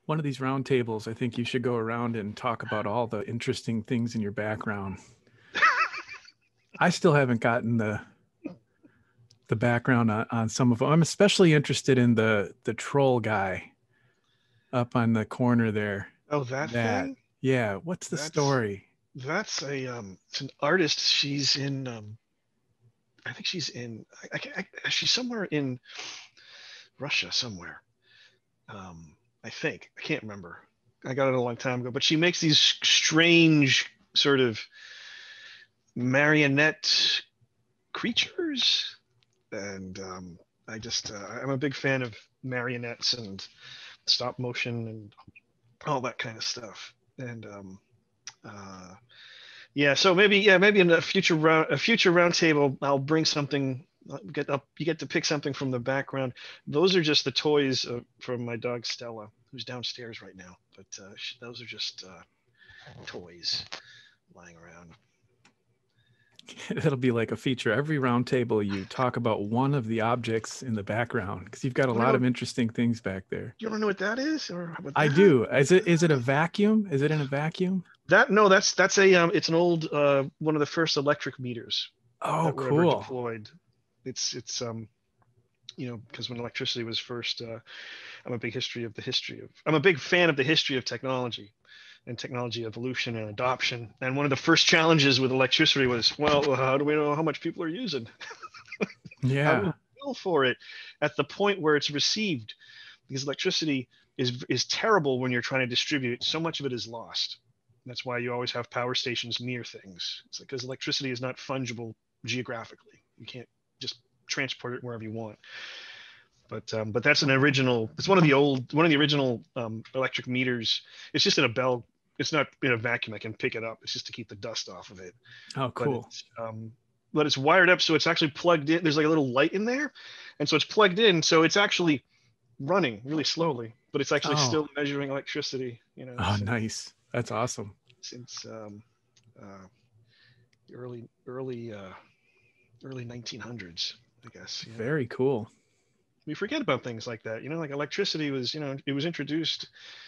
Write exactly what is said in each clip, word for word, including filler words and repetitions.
One of these roundtables, I think you should go around and talk about all the interesting things in your background. I still haven't gotten the the background on, on some of them. I'm especially interested in the the troll guy up on the corner there. Oh, that That, thing? yeah. What's the That's story? that's a um it's an artist. She's in um I think she's in I, I, I she's somewhere in Russia somewhere. Um I think. I can't remember. I got it a long time ago, but she makes these strange sort of marionette creatures, and um I just uh, I'm a big fan of marionettes and stop motion and all that kind of stuff. And um uh Yeah, so maybe yeah, maybe in a future round a future roundtable, I'll bring something. I'll get up, you get to pick something from the background. Those are just the toys uh, from my dog Stella, who's downstairs right now. But uh, sh- those are just uh, toys lying around. It'll be like a feature. Every roundtable, you talk about one of the objects in the background because you've got a You want lot to of know? interesting things back there. You want to know what that is, or how about I that? do. Is it is it a vacuum? Is it in a vacuum? That no, that's that's a um, it's an old uh, one of the first electric meters Oh, that were ever cool. deployed. It's it's um you know because when electricity was first, uh, I'm a big history of the history of I'm a big fan of the history of technology and technology evolution and adoption. And one of the first challenges with electricity was, well, how do we know how much people are using? How do we Yeah. bill for it at the point where it's received? Because electricity is is terrible when you're trying to distribute it. So much of it is lost. That's why you always have power stations near things. It's because electricity is not fungible geographically. You can't just transport it wherever you want. But um, but that's an original. It's one of the old one of the original um, electric meters. It's just in a bell. It's not in a vacuum. I can pick it up. It's just to keep the dust off of it. Oh, But cool. it's um, but it's wired up, so it's actually plugged in. There's like a little light in there, and so it's plugged in. So it's actually running really slowly, but it's actually Oh, still measuring electricity. You know, oh, since nice. That's awesome. since um, uh, early early uh, early nineteen hundreds, I guess. Yeah, Very cool. we forget about things like that. You know, like electricity was. You know, it was introduced.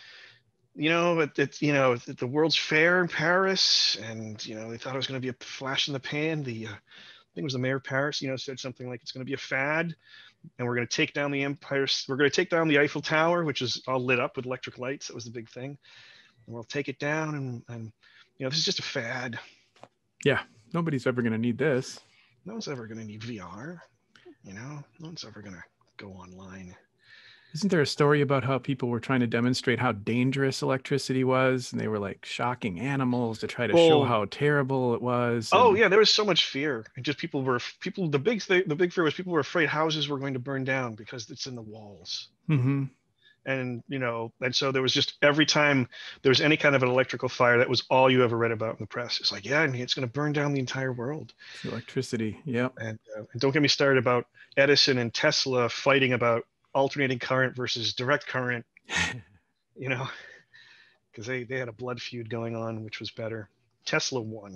You know, it, it's you know at the World's Fair in Paris, and you know they thought it was going to be a flash in the pan. The uh, I think it was the mayor of Paris. You know, said something like it's going to be a fad, and we're going to take down the Empire. We're going to take down the Eiffel Tower, which is all lit up with electric lights. That was the big thing. And we'll take it down, and and you know this is just a fad. Yeah. Nobody's ever going to need this. No one's ever going to need V R. You know, no one's ever going to go online. Isn't there a story about how people were trying to demonstrate how dangerous electricity was? And they were like shocking animals to try to show Oh, how terrible it was. oh And yeah, there was so much fear. And just people were people. The big thing, the big fear was people were afraid houses were going to burn down because it's in the walls. mm-hmm. And you know, and so there was just every time there was any kind of an electrical fire, that was all you ever read about in the press. It's like, yeah, and it's going to burn down the entire world. It's the electricity. Yep. And, uh, and don't get me started about Edison and Tesla fighting about alternating current versus direct current. You know, because they they had a blood feud going on, which was better. Tesla won.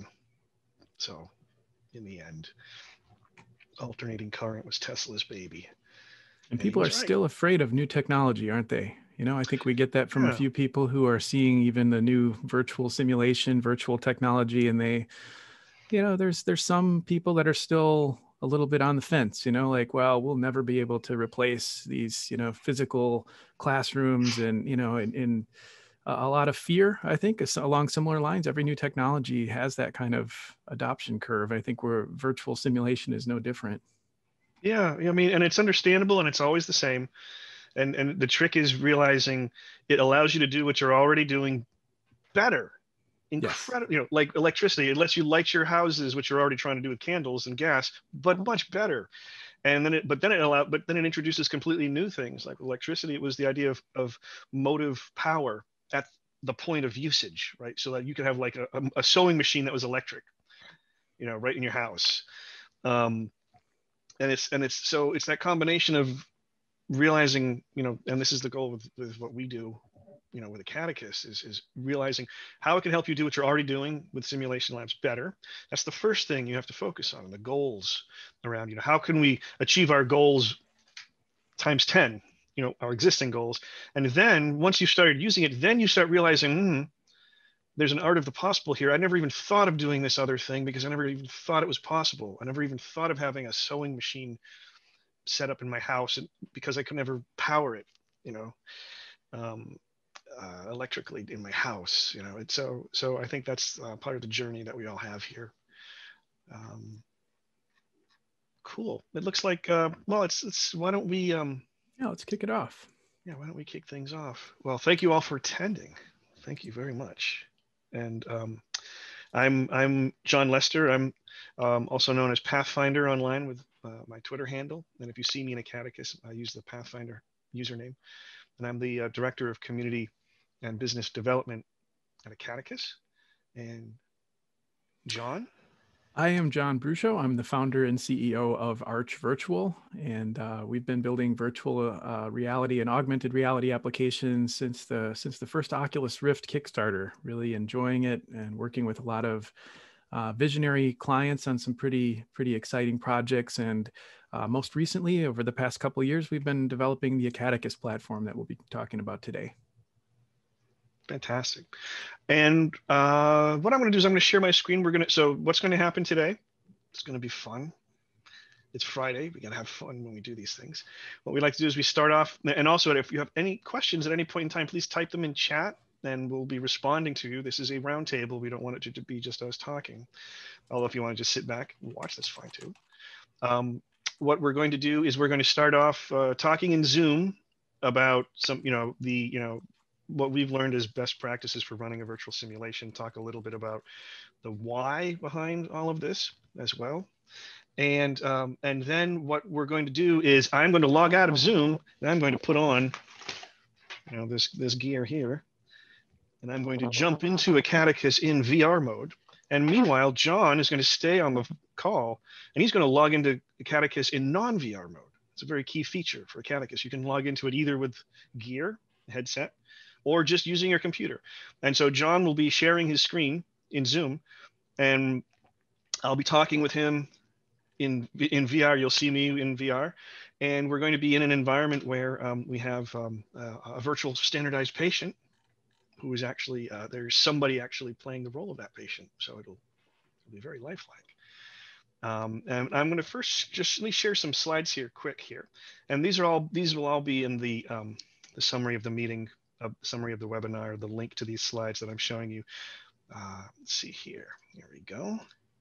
So in the end, alternating current was Tesla's baby, And and he people are was right. still afraid of new technology, aren't they? You know, I think we get that from a Yeah. few people who are seeing even the new virtual simulation, virtual technology, and they, you know, there's there's some people that are still a little bit on the fence, you know, like, well, we'll never be able to replace these, you know, physical classrooms and, you know, in, in a lot of fear, I think, is along similar lines. Every new technology has that kind of adoption curve. I think where virtual simulation is no different. Yeah, I mean, and it's understandable, and it's always the same. And and the trick is realizing it allows you to do what you're already doing better. Yes. Incredible, you know, like electricity. It lets you light your houses, which you're already trying to do with candles and gas, but much better. And then it, but then it allowed, but then it introduces completely new things like electricity. It was the idea of of motive power at the point of usage, right? So that you could have like a, a sewing machine that was electric, you know, right in your house. Um, and it's and it's so it's that combination of realizing, you know, and this is the goal with, with what we do, you know, with Acadicus is, is realizing how it can help you do what you're already doing with simulation labs better. That's the first thing you have to focus on, the goals around, you know, how can we achieve our goals times ten? you know, our existing goals. And then once you started using it, then you start realizing, hmm, there's an art of the possible here. I never even thought of doing this other thing because I never even thought it was possible. I never even thought of having a sewing machine set up in my house because I could never power it, you know, um, uh, electrically in my house, you know. And so, so I think that's uh, part of the journey that we all have here. Um, cool. It looks like, uh, well, it's, it's, why don't we, um, Yeah, let's kick it off. yeah, why don't we kick things off? Well, thank you all for attending. Thank you very much. And um, I'm I'm John Lester. I'm um, also known as Pathfinder online with uh, my Twitter handle. And if you see me in Acadicus, I use the Pathfinder username. And I'm the uh, Director of Community and Business Development at Acadicus. And John? I am Jon Brouchoud. I'm the founder and C E O of Arch Virtual, and uh, we've been building virtual uh, reality and augmented reality applications since the since the first Oculus Rift Kickstarter. Really enjoying it and working with a lot of uh, visionary clients on some pretty pretty exciting projects. And uh, most recently, over the past couple of years, we've been developing the Acadicus platform that we'll be talking about today. Fantastic. And uh, what I'm going to do is I'm going to share my screen. We're going to, so what's going to happen today? It's going to be fun. It's Friday. We got to have fun when we do these things. What we like to do is we start off, and also if you have any questions at any point in time, please type them in chat and we'll be responding to you. This is a roundtable. We don't want it to be just us talking. Although if you want to just sit back and watch, that's fine too. Um, what we're going to do is we're going to start off uh, talking in Zoom about some, you know, the, you know, what we've learned as best practices for running a virtual simulation, talk a little bit about the why behind all of this as well. And, um, and then what we're going to do is I'm going to log out of Zoom and I'm going to put on, you know, this, this gear here. And I'm going to jump into Acadicus in V R mode. And meanwhile, John is going to stay on the call and he's going to log into Acadicus in non-V R mode. It's a very key feature for Acadicus. You can log into it either with gear, headset, or just using your computer. And so John will be sharing his screen in Zoom, and I'll be talking with him in, in V R. You'll see me in V R, and we're going to be in an environment where um, we have um, a, a virtual standardized patient who is actually, uh, there's somebody actually playing the role of that patient. So it'll, it'll be very lifelike. Um, and I'm going to first just let me share some slides here quick here. And these are all, these will all be in the, um, the summary of the meeting, a summary of the webinar, the link to these slides that I'm showing you. Uh, let's see here. Here we go.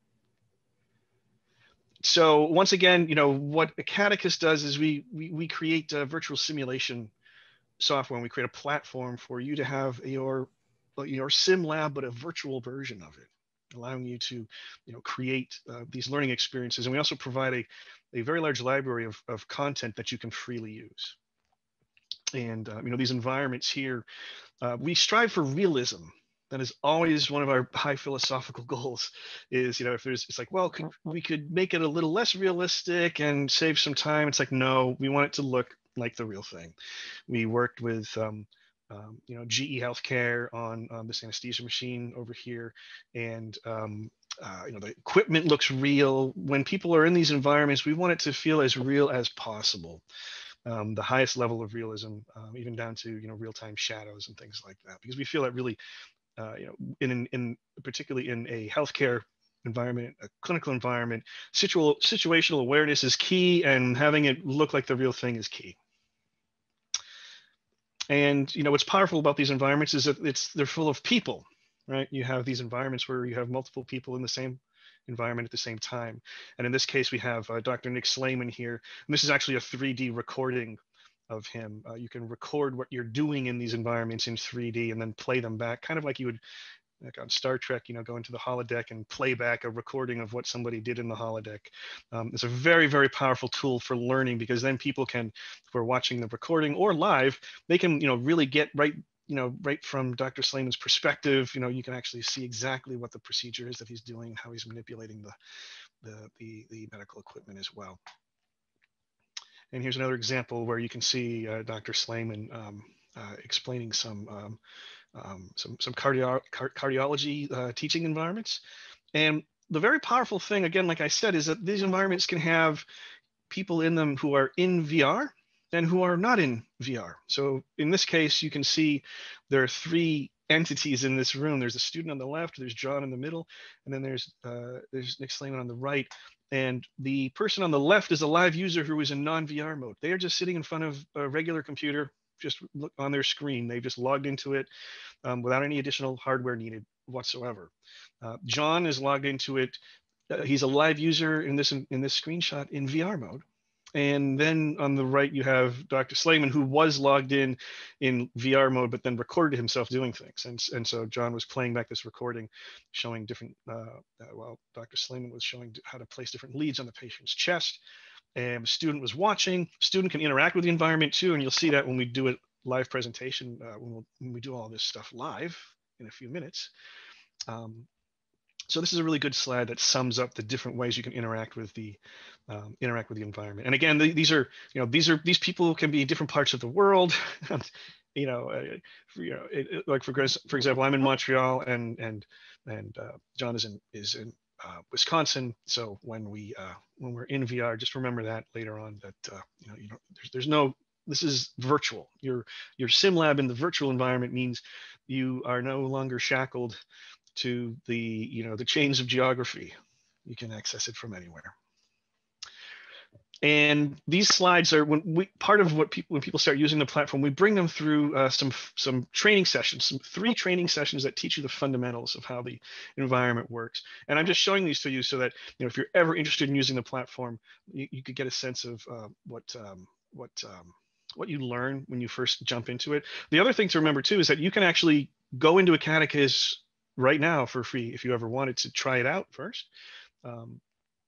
So once again, you know, what Acadicus does is we, we, we create a virtual simulation software, and we create a platform for you to have your, your sim lab, but a virtual version of it, allowing you to, you know, create uh, these learning experiences. And we also provide a, a very large library of, of content that you can freely use. And, uh, you know, these environments here, uh, we strive for realism. That is always one of our high philosophical goals is, you know, if there's, it's like, well, could, we could make it a little less realistic and save some time. It's like, no, we want it to look like the real thing. We worked with, um, um, you know, G E Healthcare on, on this anesthesia machine over here. And, um, uh, you know, the equipment looks real. When people are in these environments, we want it to feel as real as possible. Um, the highest level of realism, um, even down to, you know, real-time shadows and things like that, because we feel that really, uh, you know, in, in particularly in a healthcare environment, a clinical environment, situ situational awareness is key, and having it look like the real thing is key. And, you know, what's powerful about these environments is that it's, they're full of people, right? You have these environments where you have multiple people in the same environment at the same time. And in this case, we have uh, Doctor Nick Slayman here. And this is actually a three D recording of him. Uh, you can record what you're doing in these environments in three D and then play them back, kind of like you would, like on Star Trek, you know, go into the holodeck and play back a recording of what somebody did in the holodeck. Um, it's a very, very powerful tool for learning, because then people can, who are watching the recording or live, they can, you know, really get right, you know, right from Doctor Slayman's perspective. You know, you can actually see exactly what the procedure is that he's doing, how he's manipulating the, the, the, the medical equipment as well. And here's another example where you can see uh, Doctor Slayman um, uh, explaining some, um, um, some, some cardio car cardiology uh, teaching environments. And the very powerful thing, again, like I said, is that these environments can have people in them who are in V R, and who are not in V R. So in this case, you can see there are three entities in this room. There's a student on the left, there's John in the middle, and then there's uh, there's Nick Slayman on the right. And the person on the left is a live user who is in non-V R mode. They are just sitting in front of a regular computer, just look on their screen. They've just logged into it um, without any additional hardware needed whatsoever. Uh, John is logged into it. Uh, he's a live user in this in this screenshot in V R mode. And then on the right, you have Doctor Slayman, who was logged in in V R mode, but then recorded himself doing things. And, and so John was playing back this recording, showing different, uh, uh, well, Doctor Slayman was showing how to place different leads on the patient's chest. And the student was watching. Student can interact with the environment too. And you'll see that when we do a live presentation, uh, when, we'll, when we do all this stuff live in a few minutes. Um, So this is a really good slide that sums up the different ways you can interact with the um, interact with the environment. And again, the, these are you know these are these people can be different parts of the world. you know, uh, for, you know, it, it, like for for example, I'm in Montreal, and and and uh, John is in is in uh, Wisconsin. So when we uh, when we're in V R, just remember that later on that uh, you know you know there's there's no this is virtual. Your your sim lab in the virtual environment means you are no longer shackled to the you know the chains of geography. You can access it from anywhere. And these slides are when we part of what people when people start using the platform, we bring them through uh, some some training sessions, some three training sessions that teach you the fundamentals of how the environment works. And I'm just showing these to you so that you know if you're ever interested in using the platform, you, you could get a sense of uh, what um, what um, what you learn when you first jump into it. The other thing to remember too is that you can actually go into Acadicus right now for free if you ever wanted to try it out first. Um,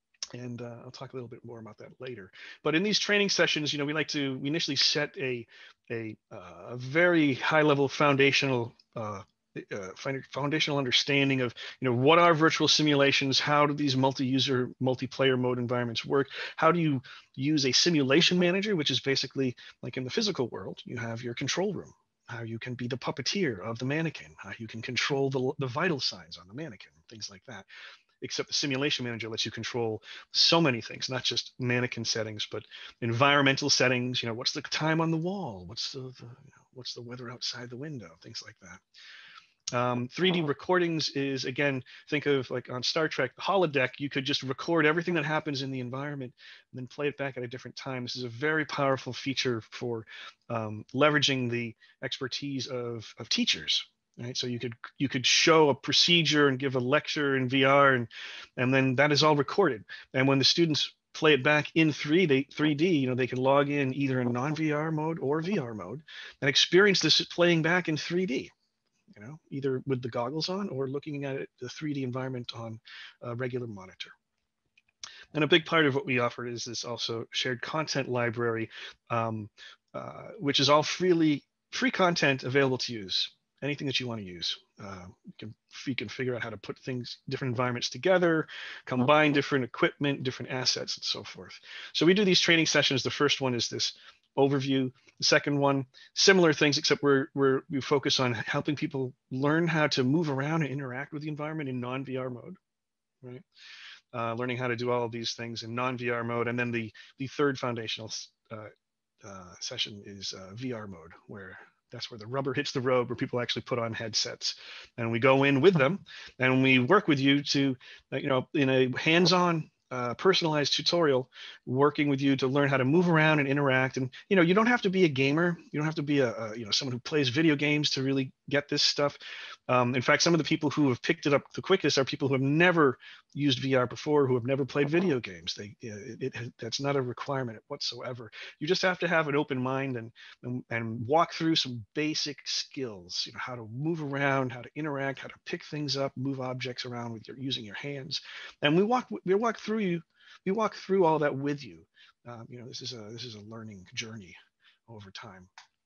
and uh, I'll talk a little bit more about that later. But in these training sessions, you know, we like to we initially set a a, uh, a very high level foundational uh, uh, foundational understanding of you know what are virtual simulations, how do these multi-user multiplayer mode environments work, how do you use a simulation manager, which is basically like in the physical world, you have your control room, how you can be the puppeteer of the mannequin, how you can control the, the vital signs on the mannequin, things like that. Except the simulation manager lets you control so many things, not just mannequin settings, but environmental settings. You know, what's the time on the wall? What's the, the you know, what's the weather outside the window? Things like that. Um, three D recordings is, again, think of like on Star Trek, the holodeck, you could just record everything that happens in the environment and then play it back at a different time. This is a very powerful feature for um, leveraging the expertise of, of teachers. Right, so you could you could show a procedure and give a lecture in V R, and and then that is all recorded. And when the students play it back in three D, three D, you know, they can log in either in non-V R mode or V R mode and experience this playing back in three D. You know, either with the goggles on or looking at it, the three D environment on a regular monitor. And a big part of what we offer is this also shared content library, um, uh, which is all freely free content available to use. Anything that you want to use. Uh, you, can, you can figure out how to put things, different environments together, combine different equipment, different assets, and so forth. So we do these training sessions. The first one is this overview. The second one, similar things, except we're, we're, we focus on helping people learn how to move around and interact with the environment in non-V R mode, right? Uh, learning how to do all of these things in non-V R mode. And then the, the third foundational uh, uh, session is uh, V R mode, where that's where the rubber hits the road, where people actually put on headsets, and we go in with them and we work with you to, you know, in a hands-on uh, personalized tutorial, working with you to learn how to move around and interact. And, you know, you don't have to be a gamer. You don't have to be a, a you know, someone who plays video games to really get this stuff. Um, in fact, some of the people who have picked it up the quickest are people who have never used V R before, who have never played video games. They, it, it, that's not a requirement whatsoever. You just have to have an open mind and, and, and walk through some basic skills, you know, how to move around, how to interact, how to pick things up, move objects around with your, using your hands. And we walk, we walk through you, we walk through all that with you. Um, you know, this is a, this is a learning journey over time.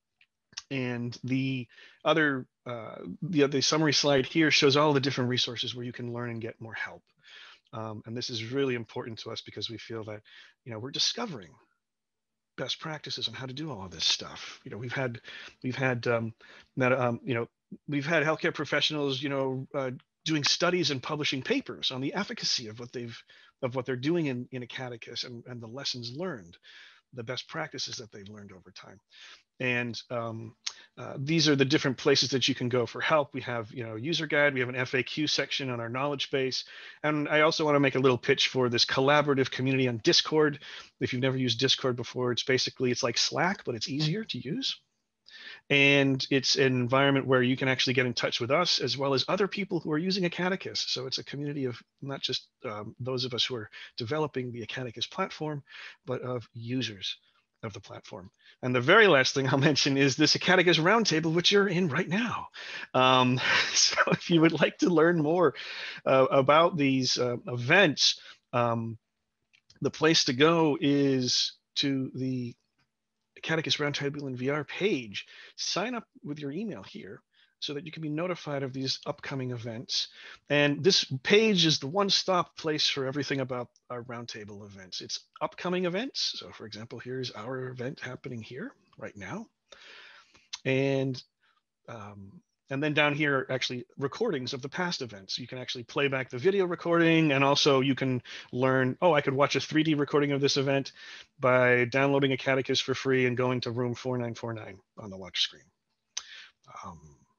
And the other, uh, the, the summary slide here shows all the different resources where you can learn and get more help. Um, and this is really important to us because we feel that, you know, we're discovering best practices on how to do all of this stuff. You know, we've had, we've had, um, that, um, you know, we've had healthcare professionals, you know, uh, doing studies and publishing papers on the efficacy of what they've, of what they're doing in, in Acadicus and, and the lessons learned. the best practices that they've learned over time. And um, uh, these are the different places that you can go for help. We have, you know, user guide. We have an F A Q section on our knowledge base. And I also want to make a little pitch for this collaborative community on Discord. If you've never used Discord before, it's basically, it's like Slack, but it's easier to use. And it's an environment where you can actually get in touch with us as well as other people who are using Acadicus. So it's a community of not just um, those of us who are developing the Acadicus platform, but of users of the platform. And the very last thing I'll mention is this Acadicus Roundtable, which you're in right now. Um, so if you would like to learn more uh, about these uh, events, um, the place to go is to the Acadicus Roundtable in V R page. Sign up with your email here so that you can be notified of these upcoming events. And this page is the one-stop place for everything about our roundtable events. It's upcoming events. So for example, here's our event happening here right now. And um, and then down here are actually recordings of the past events. You can actually play back the video recording, and also you can learn, oh, I could watch a three D recording of this event by downloading Acadicus for free and going to room four nine four nine on the watch screen. Um,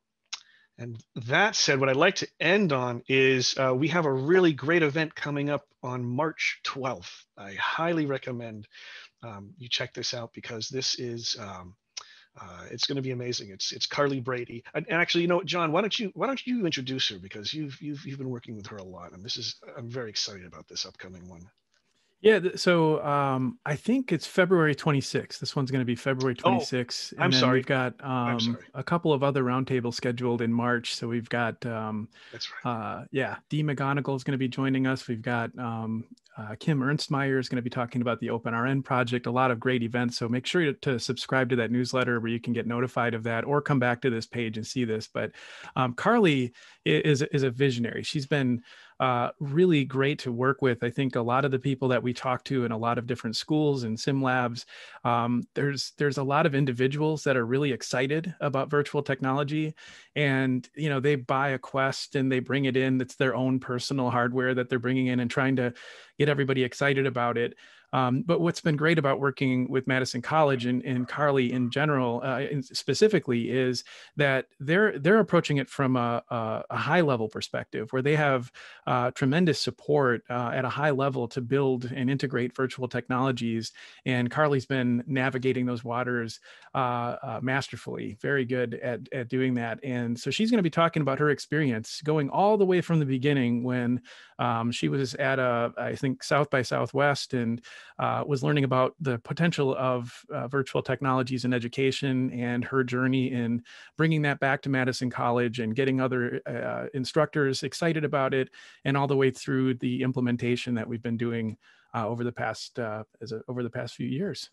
and that said, what I'd like to end on is uh, we have a really great event coming up on March twelfth. I highly recommend um, you check this out, because this is, um, Uh, it's going to be amazing. It's it's Carly Brady, and, and actually, you know, John, why don't you why don't you introduce her, because you've you've you've been working with her a lot, and this is, I'm very excited about this upcoming one. Yeah, so um, I think it's February twenty-sixth. This one's going to be February Oh, twenty-sixth. And I'm then sorry. we've got I'm um, sorry. a couple of other roundtables scheduled in March. So we've got, um, That's right. uh, yeah, Dee McGonigal is going to be joining us. We've got um, uh, Kim Ernstmeyer is going to be talking about the OpenRN project, a lot of great events. So make sure to, to subscribe to that newsletter where you can get notified of that, or come back to this page and see this. But um, Carly is, is a visionary. She's been uh, really great to work with. I think a lot of the people that we talk to in a lot of different schools and sim labs, um, there's there's a lot of individuals that are really excited about virtual technology, and you know, they buy a Quest and they bring it in. It's their own personal hardware that they're bringing in and trying to get everybody excited about it. Um, but what's been great about working with Madison College and, and Carly in general, uh, and specifically, is that they're they're approaching it from a, a, a high level perspective, where they have uh, tremendous support uh, at a high level to build and integrate virtual technologies. And Carly's been navigating those waters uh, uh, masterfully, very good at, at doing that. And so she's going to be talking about her experience going all the way from the beginning, when um, she was at a, I think, South by Southwest, and uh, was learning about the potential of uh, virtual technologies in education, and her journey in bringing that back to Madison College and getting other uh, instructors excited about it, and all the way through the implementation that we've been doing uh, over the past uh, as a, over the past few years.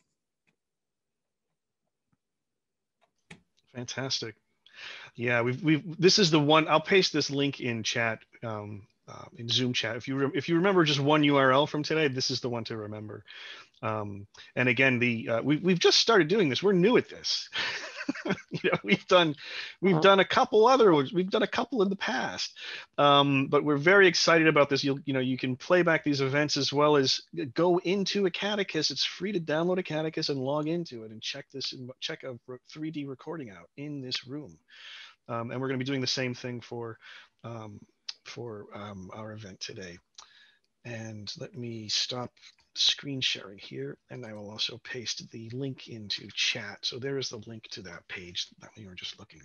Fantastic. Yeah, we've we've this is the one. I'll paste this link in chat, um, uh, in Zoom chat. If you re- if you remember just one U R L from today, this is the one to remember. Um, and again, the uh, we we've just started doing this. We're new at this. You know, we've done we've done a couple other ones. We've done a couple in the past, um, but we're very excited about this. You'll you know you can play back these events as well as go into Acadicus. It's free to download Acadicus and log into it and check this and check a three D recording out in this room. Um, and we're going to be doing the same thing for um, for um, our event today. And let me stop screen sharing here, and I will also paste the link into chat. So there is the link to that page that we were just looking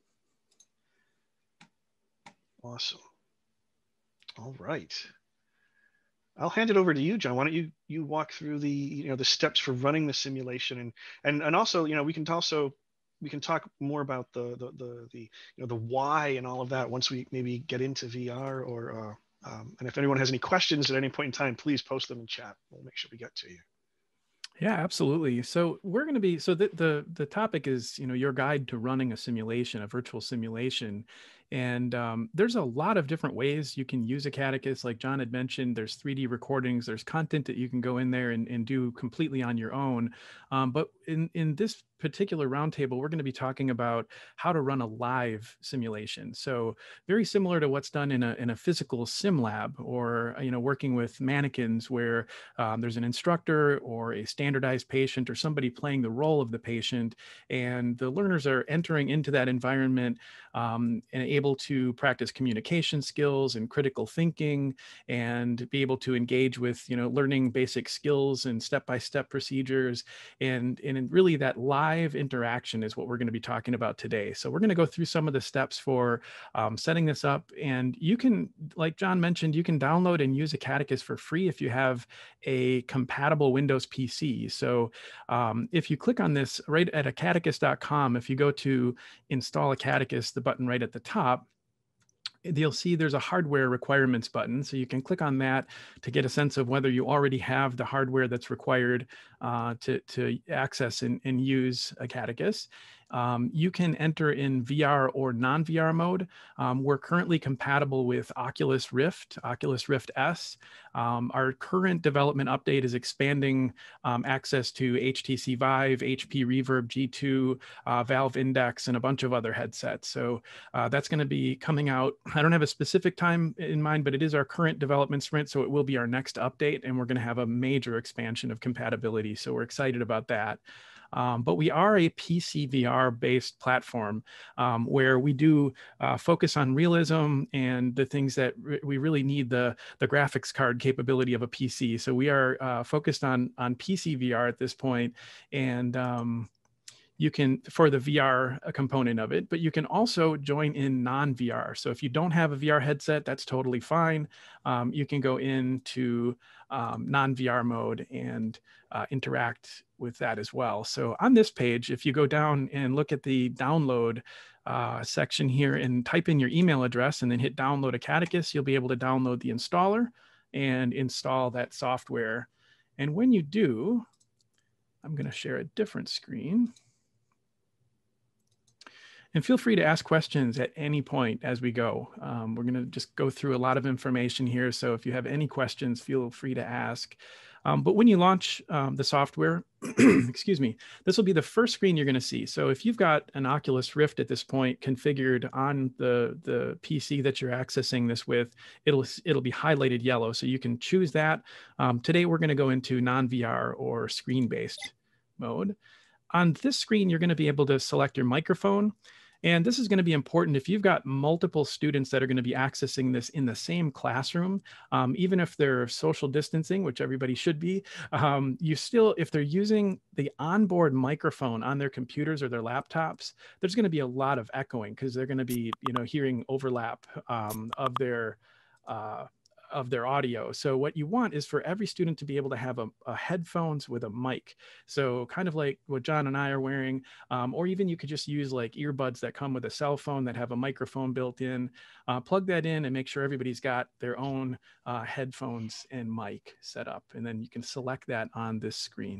at. Awesome. All right. I'll hand it over to you, John. Why don't you you walk through the you know the steps for running the simulation, and and and also you know we can also we can talk more about the the the, the you know the why and all of that once we maybe get into V R, or uh, um, and if anyone has any questions at any point in time, please post them in chat. We'll make sure we get to you. Yeah, absolutely. So we're going to be, so the, the, the topic is, you know, your guide to running a simulation, a virtual simulation. And um, there's a lot of different ways you can use Acadicus. Like John had mentioned, there's three D recordings, there's content that you can go in there and, and do completely on your own. Um, but in, in this particular roundtable, we're going to be talking about how to run a live simulation. So very similar to what's done in a, in a physical sim lab, or, you know, working with mannequins where um, there's an instructor or a standardized patient or somebody playing the role of the patient, and the learners are entering into that environment um, and able to practice communication skills and critical thinking, and be able to engage with, you know, learning basic skills and step-by-step procedures. And, and really that live interaction is what we're going to be talking about today. So we're going to go through some of the steps for um, setting this up. And you can, like John mentioned, you can download and use Acadicus for free if you have a compatible Windows P C. So um, if you click on this right at acadicus dot com, if you go to install Acadicus, the button right at the top, you'll see there's a hardware requirements button. So you can click on that to get a sense of whether you already have the hardware that's required uh, to, to access and, and use Acadicus. Um, you can enter in V R or non-V R mode. Um, we're currently compatible with Oculus Rift, Oculus Rift S. Um, our current development update is expanding um, access to H T C Vive, H P Reverb G two, uh, Valve Index, and a bunch of other headsets. So uh, that's going to be coming out. I don't have a specific time in mind, but it is our current development sprint. So it will be our next update, and we're going to have a major expansion of compatibility. So we're excited about that. Um, but we are a P C V R based platform um, where we do uh, focus on realism and the things that re we really need the, the graphics card capability of a P C. So we are uh, focused on, on P C V R at this point, and um, you can, for the V R component of it, but you can also join in non-V R. So if you don't have a V R headset, that's totally fine. Um, you can go into um, non-V R mode and uh, interact with that as well. So on this page, if you go down and look at the download uh, section here and type in your email address and then hit download Acadicus, you'll be able to download the installer and install that software. And when you do, I'm going to share a different screen. And feel free to ask questions at any point as we go. Um, we're going to just go through a lot of information here. So if you have any questions, feel free to ask. Um, but when you launch um, the software, excuse me, this will be the first screen you're going to see. So if you've got an Oculus Rift at this point configured on the, the P C that you're accessing this with, it'll, it'll be highlighted yellow. So you can choose that. Um, today, we're going to go into non-V R or screen-based mode. On this screen, you're going to be able to select your microphone. And this is going to be important if you've got multiple students that are going to be accessing this in the same classroom, um, even if they're social distancing, which everybody should be, um, you still, if they're using the onboard microphone on their computers or their laptops, there's going to be a lot of echoing because they're going to be, you know, hearing overlap um, of their uh, of their audio. So what you want is for every student to be able to have a, a headphones with a mic. So kind of like what John and I are wearing, um, or even you could just use like earbuds that come with a cell phone that have a microphone built in. Uh, plug that in and make sure everybody's got their own uh, headphones and mic set up. And then you can select that on this screen.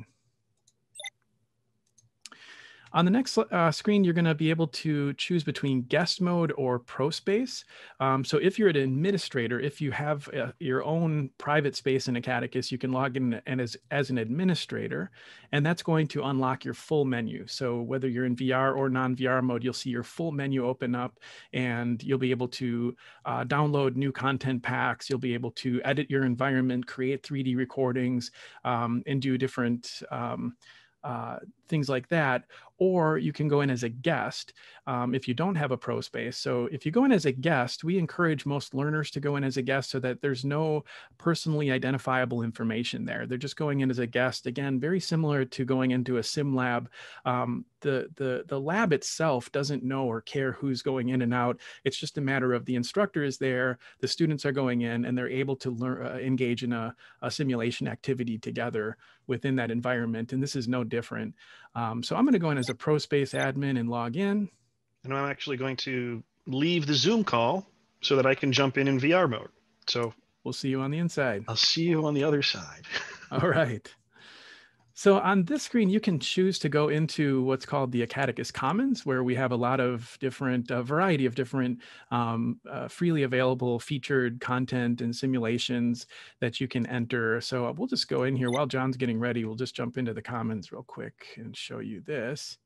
On the next uh, screen, you're going to be able to choose between guest mode or pro space. Um, so if you're an administrator, if you have uh, your own private space in Acadicus, you can log in and as, as an administrator, and that's going to unlock your full menu. So whether you're in V R or non-V R mode, you'll see your full menu open up, and you'll be able to uh, download new content packs. You'll be able to edit your environment, create three D recordings, um, and do different um, uh, things like that. Or you can go in as a guest um, if you don't have a pro space. So if you go in as a guest, we encourage most learners to go in as a guest so that there's no personally identifiable information there. They're just going in as a guest. Again, very similar to going into a sim lab. Um, the, the, the lab itself doesn't know or care who's going in and out. It's just a matter of the instructor is there, the students are going in, and they're able to learn, uh, engage in a, a simulation activity together within that environment. And this is no different. Um, so I'm going to go in as a pro space admin and log in. And I'm actually going to leave the Zoom call so that I can jump in in V R mode. So we'll see you on the inside. I'll see you on the other side. All right. So on this screen, you can choose to go into what's called the Acadicus Commons, where we have a lot of different, a variety of different um, uh, freely available featured content and simulations that you can enter. So we'll just go in here while John's getting ready. We'll just jump into the Commons real quick and show you this.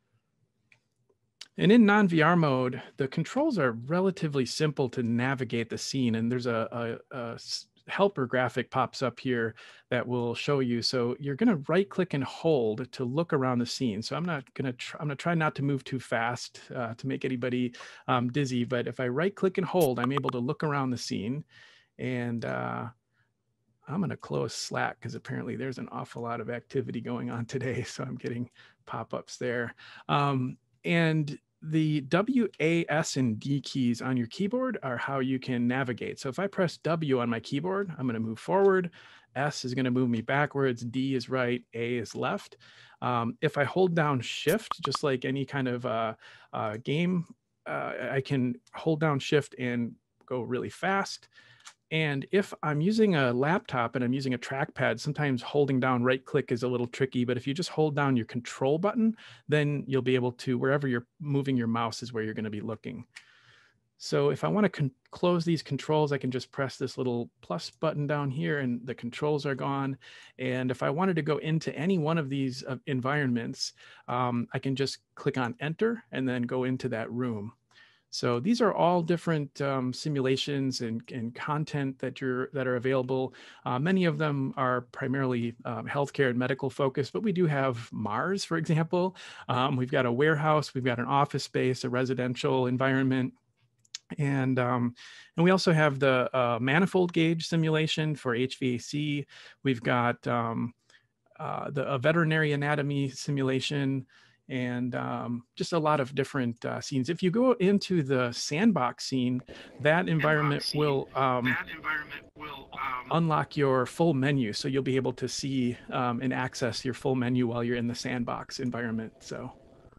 And in non-V R mode, the controls are relatively simple to navigate the scene. And there's a, a, a helper graphic pops up here that will show you. So you're going to right click and hold to look around the scene. So I'm not going to try, I'm going to try not to move too fast uh, to make anybody um, dizzy. But if I right click and hold, I'm able to look around the scene. And uh, I'm going to close Slack because apparently there's an awful lot of activity going on today. So I'm getting pop-ups there. Um, and the W, A, S, and D keys on your keyboard are how you can navigate. So if I press W on my keyboard, I'm going to move forward. S is going to move me backwards. D is right. A is left. Um, if I hold down Shift, just like any kind of uh, uh, game, uh, I can hold down Shift and go really fast. And if I'm using a laptop and I'm using a trackpad, sometimes holding down right click is a little tricky, but if you just hold down your control button, then you'll be able to, wherever you're moving your mouse is where you're going to be looking. So if I want to close these controls, I can just press this little plus button down here and the controls are gone. And if I wanted to go into any one of these uh, environments, um, I can just click on enter and then go into that room. So these are all different um, simulations and, and content that you're that are available. Uh, many of them are primarily um, healthcare and medical focused, but we do have Mars, for example. Um, we've got a warehouse, we've got an office space, a residential environment. And, um, and we also have the uh, manifold gauge simulation for H V A C. We've got um, uh, the a veterinary anatomy simulation, and um, just a lot of different uh, scenes. If you go into the sandbox scene, that environment scene, will, um, that environment will um, unlock your full menu. So you'll be able to see um, and access your full menu while you're in the sandbox environment. So.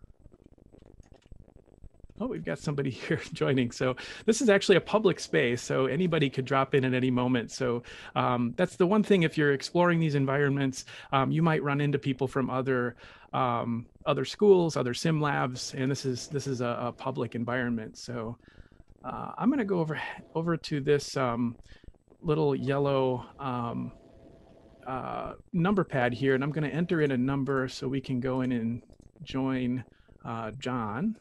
Oh, we've got somebody here joining. So this is actually a public space, so anybody could drop in at any moment. So um, that's the one thing, if you're exploring these environments, um, you might run into people from other um, other schools, other sim labs, and this is this is a, a public environment. So uh, I'm going to go over over to this um, little yellow um, uh, number pad here, and I'm going to enter in a number so we can go in and join uh, John.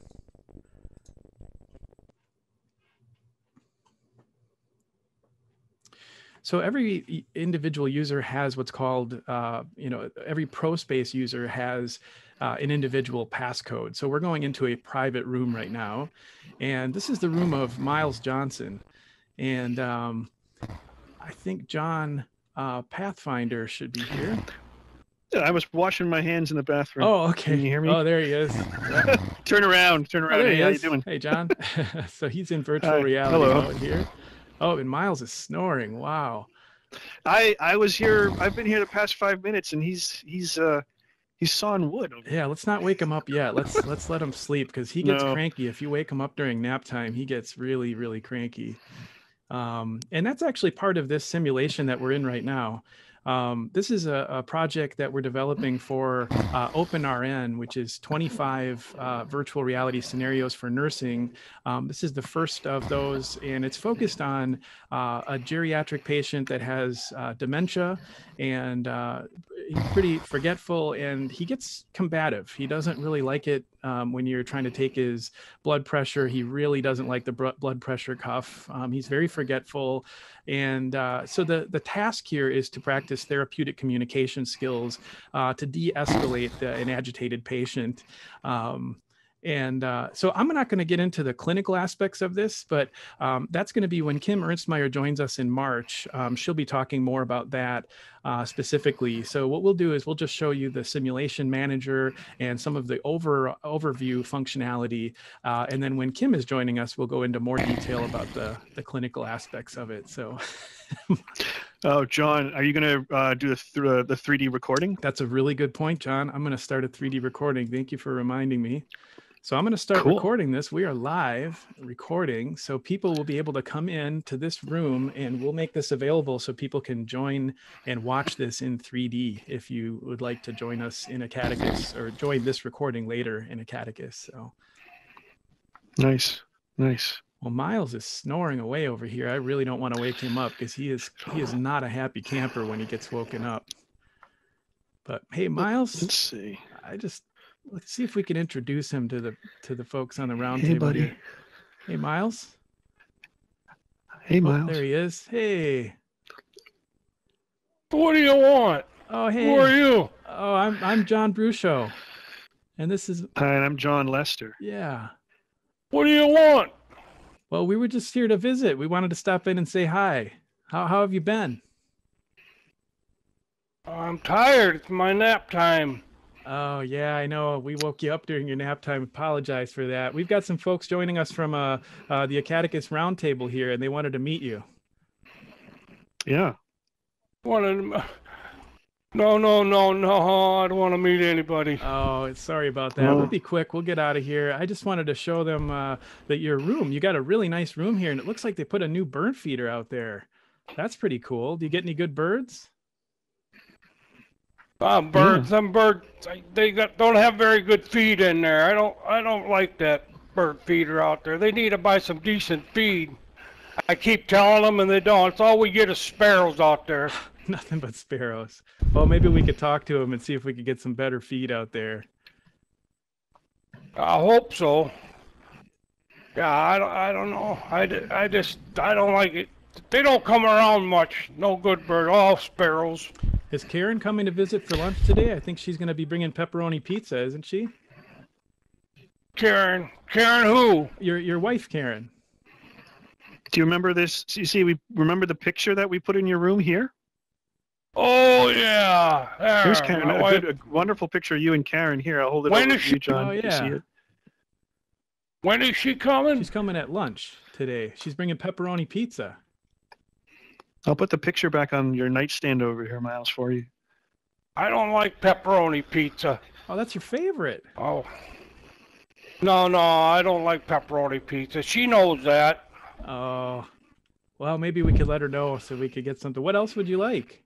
So every individual user has what's called, uh, you know, every ProSpace user has uh, an individual passcode. So we're going into a private room right now. And this is the room of Miles Johnson. And um, I think John uh, Pathfinder should be here. Yeah, I was washing my hands in the bathroom. Oh, okay. Can you hear me? Oh, there he is. Turn around, turn around. Oh, there hey, he how is. you doing? Hey, John. So he's in virtual Hi. reality Hello. mode here. Oh, and Miles is snoring. Wow. I I was here. I've been here the past five minutes, and he's he's uh he's sawing wood. Yeah, let's not wake him up yet. Let's let's let him sleep because he gets No. cranky. If you wake him up during nap time, he gets really really cranky. Um, and that's actually part of this simulation that we're in right now. Um, this is a, a project that we're developing for uh, OpenRN, which is twenty-five uh, virtual reality scenarios for nursing. Um, this is the first of those, and it's focused on uh, a geriatric patient that has uh, dementia, and uh, he's pretty forgetful, and he gets combative. He doesn't really like it um, when you're trying to take his blood pressure. He really doesn't like the blood pressure cuff. Um, he's very forgetful. And uh, so the, the task here is to practice therapeutic communication skills uh, to de-escalate an agitated patient. Um, And uh, so I'm not going to get into the clinical aspects of this, but um, that's going to be when Kim Ernstmeyer joins us in March. Um, she'll be talking more about that uh, specifically. So what we'll do is we'll just show you the simulation manager and some of the over overview functionality. Uh, and then when Kim is joining us, we'll go into more detail about the, the clinical aspects of it. So. Oh, John, are you going to uh, do the, th the three D recording? That's a really good point, John. I'm going to start a three D recording. Thank you for reminding me. So I'm going to start Cool. recording this. We are live recording, so people will be able to come in to this room, and we'll make this available so people can join and watch this in three D if you would like to join us in Acadicus or join this recording later in Acadicus. So Nice, nice. well, Miles is snoring away over here. I really don't want to wake him up because he is he is not a happy camper when he gets woken up. But hey, Miles, Let's see. I just let's see if we can introduce him to the to the folks on the round Hey, table buddy. here. Hey, Miles. Hey, Oh, Miles. there he is. Hey. What do you want? Oh, hey. Who are you? Oh, I'm I'm Jon Brouchoud, and this is Hi, I'm John Lester. yeah. What do you want? Well, we were just here to visit. We wanted to stop in and say hi. How how have you been? I'm tired. It's my nap time. Oh yeah, I know. We woke you up during your nap time. Apologize for that. We've got some folks joining us from uh, uh the Acadicus Roundtable here, and they wanted to meet you. Yeah. Wanted? No, no, no, no. I don't want to meet anybody. Oh, sorry about that. Oh. We'll be quick. We'll get out of here. I just wanted to show them uh, that your room. You got a really nice room here, and it looks like they put a new bird feeder out there. That's pretty cool. Do you get any good birds? Ah, birds. Them birds. They got, don't have very good feed in there. I don't. I don't like that bird feeder out there. They need to buy some decent feed. I keep telling them, and they don't. It's all we get is sparrows out there. Nothing but sparrows. Well, maybe we could talk to them and see if we could get some better feed out there. I hope so. Yeah, I don't. I don't know. I, d- I just. I don't like it. They don't come around much. No good bird. All sparrows. Is Karen coming to visit for lunch today? I think she's going to be bringing pepperoni pizza, isn't she? Karen. Karen who? Your your wife, Karen. Do you remember this? You see, we remember the picture that we put in your room here? Oh yeah. There, Here's Karen. my A, wife. good, a wonderful picture of you and Karen here. I'll hold it When over is to she- you, John. Oh, You yeah. see it? When is she coming? She's coming at lunch today. She's bringing pepperoni pizza. I'll put the picture back on your nightstand over here, Miles, for you. I don't like pepperoni pizza. Oh, that's your favorite. Oh. No, no, I don't like pepperoni pizza. She knows that. Oh, well, maybe we could let her know so we could get something. What else would you like?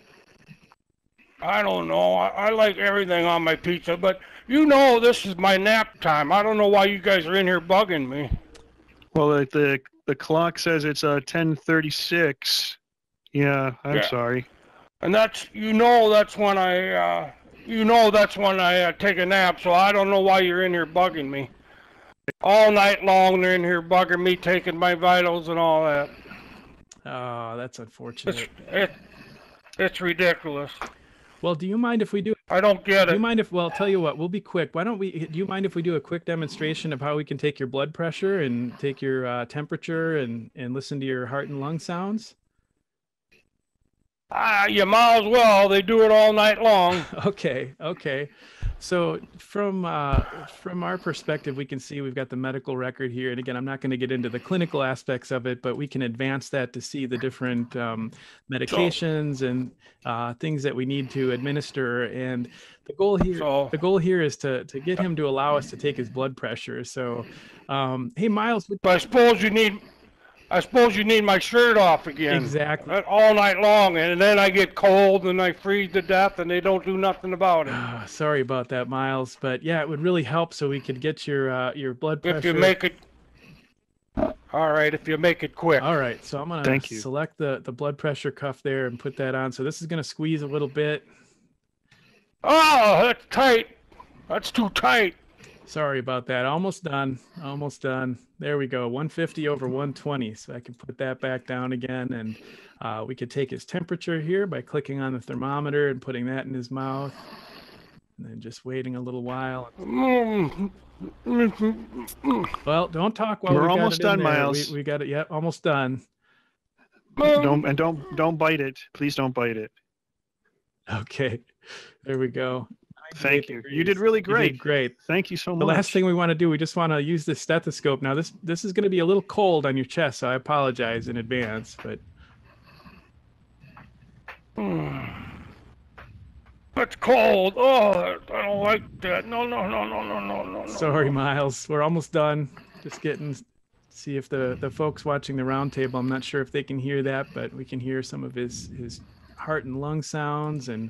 I don't know. I, I like everything on my pizza, but you know this is my nap time. I don't know why you guys are in here bugging me. Well, the the, the clock says it's uh, ten thirty-six. Yeah, I'm Yeah. sorry. And that's, you know, that's when I, uh, you know, that's when I uh, take a nap. So I don't know why you're in here bugging me. All night long, they're in here bugging me, taking my vitals and all that. Oh, that's It's, unfortunate. it, it's ridiculous. Well, do you mind if we do? I don't get Do you it. mind if? Well, tell you what, we'll be quick. Why don't we? Do you mind if we do a quick demonstration of how we can take your blood pressure and take your uh, temperature and and listen to your heart and lung sounds? Ah, you might as well. They do it all night long. Okay, okay. So from uh, from our perspective, we can see we've got the medical record here. And again, I'm not going to get into the clinical aspects of it, but we can advance that to see the different um, medications and uh, things that we need to administer. And the goal here, So- the goal here is to to get him to allow us to take his blood pressure. So, um, hey, Miles, would- But I suppose you need, I suppose you need my shirt off again. exactly. Uh, All night long, and then I get cold and I freeze to death, and they don't do nothing about it. Ah, sorry about that, Miles. But yeah, it would really help so we could get your uh, your blood pressure. If you make it, all right. If you make it quick. All right, so I'm gonna Thank you. select the the blood pressure cuff there and put that on. So this is gonna squeeze a little bit. Oh, that's tight. That's too tight. Sorry about that. Almost done. Almost done. There we go. one fifty over one twenty. So I can put that back down again, and uh, we could take his temperature here by clicking on the thermometer and putting that in his mouth, and then just waiting a little while. Mm. Well, don't talk while We're we got almost it in done, there. Miles. We, we got it. Yep, almost done. Don't and don't don't bite it. Please don't bite it. Okay, there we go. Thank you. You did really You great. did great. Thank you so The much. last thing we want to do, we just want to use this stethoscope. Now, this this is going to be a little cold on your chest, so I apologize in advance. But Uh, it's cold. Oh, I don't like that. No, no, no, no, no, no, no. Sorry, no. Miles. We're almost done. Just getting, see if the, the folks watching the roundtable, I'm not sure if they can hear that, but we can hear some of his, his heart and lung sounds. And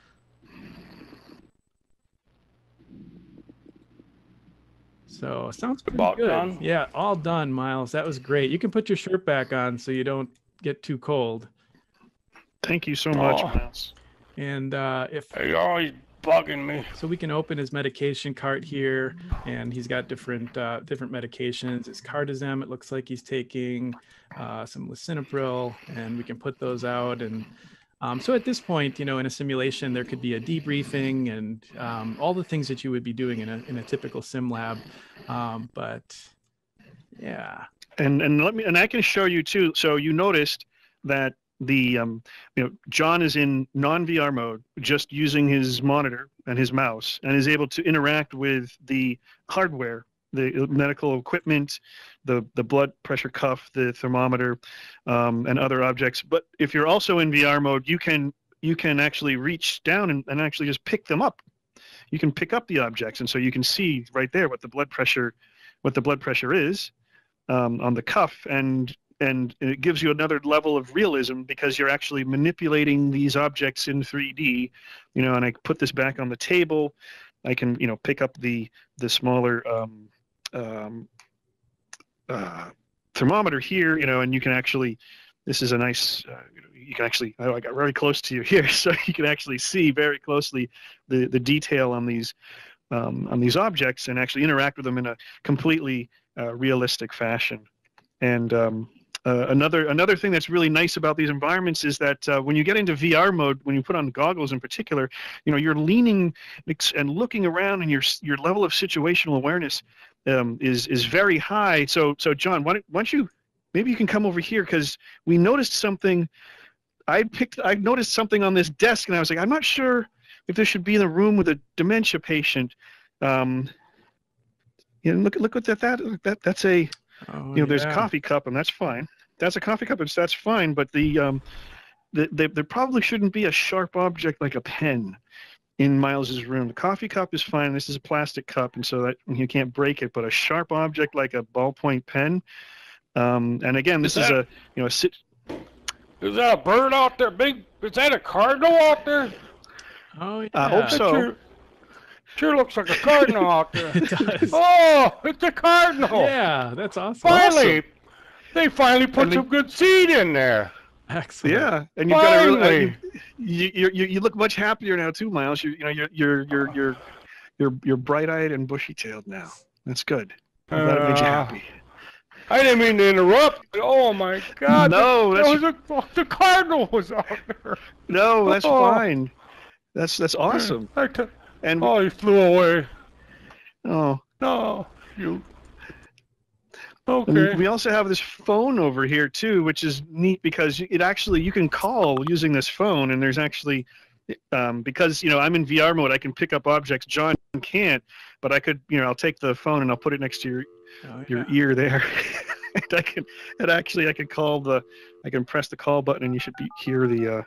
so sounds pretty About good. done? Yeah, all done, Miles. That was great. You can put your shirt back on so you don't get too cold. Thank you so much, Oh. Miles. And uh, if You're always bugging me. so, we can open his medication cart here, and he's got different uh, different medications. His cardizem, it looks like he's taking uh, some lisinopril, and we can put those out. And um, so, at this point, you know, in a simulation, there could be a debriefing and um, all the things that you would be doing in a in a typical sim lab. Um, but yeah, And and let me and I can show you too. So you noticed that the um, you know, John is in non-V R mode, just using his monitor and his mouse, and is able to interact with the hardware, the medical equipment, the the blood pressure cuff, the thermometer, um, and other objects. But if you're also in V R mode, you can you can actually reach down and, and actually just pick them up. You can pick up the objects, and so you can see right there what the blood pressure, what the blood pressure is um, on the cuff, and and it gives you another level of realism because you're actually manipulating these objects in three D, you know. And I put this back on the table. I can, you know, pick up the the smaller um, um, uh, thermometer here, you know, and you can actually. This is a nice. Uh, you can actually. Oh, I got very close to you here, so you can actually see very closely the the detail on these um, on these objects and actually interact with them in a completely uh, realistic fashion. And um, uh, another another thing that's really nice about these environments is that uh, when you get into V R mode, when you put on goggles in particular, you know, you're leaning and looking around, and your your level of situational awareness um, is is very high. So so John, why don't, why don't you maybe you can come over here, because we noticed something. I picked I noticed something on this desk, and I was like, I'm not sure if this should be in a room with a dementia patient. Um, you know, look look at that that that that's a oh, you know, there's a yeah. coffee cup, and that's fine. That's a coffee cup, and that's fine. But the um, the, the there probably shouldn't be a sharp object like a pen in Miles's room. The coffee cup is fine. This is a plastic cup, and so that you can't break it. But a sharp object like a ballpoint pen. Um, and again, this Is is, that- a you know a sit. Is that a bird out there? Big? Is that a cardinal out there? Oh yeah. I hope so. Sure, sure looks like a cardinal out there. It does. Oh, it's a cardinal. Yeah, that's awesome. Finally, they finally put And they- some good seed in there. Excellent. Yeah, and you've got a really, Finally. uh, you, you you you look much happier now too, Miles. You you know you're you're you're you're you're, you're bright-eyed and bushy-tailed now. That's good. I'm glad it made you Uh, happy. I didn't mean to interrupt. But oh my God! No, that, that's- that was a, the cardinal was out there. No, that's Oh. fine. That's that's awesome. I t- And oh, he flew away. oh, No, you. and Okay. we also have this phone over here too, which is neat because it actually you can call using this phone, and there's actually um, because you know I'm in V R mode, I can pick up objects. John can't, but I could, you know, I'll take the phone and I'll put it next to your Oh, your yeah. ear there. And I can, and actually I can call the, I can press the call button, and you should be hear the. Uh,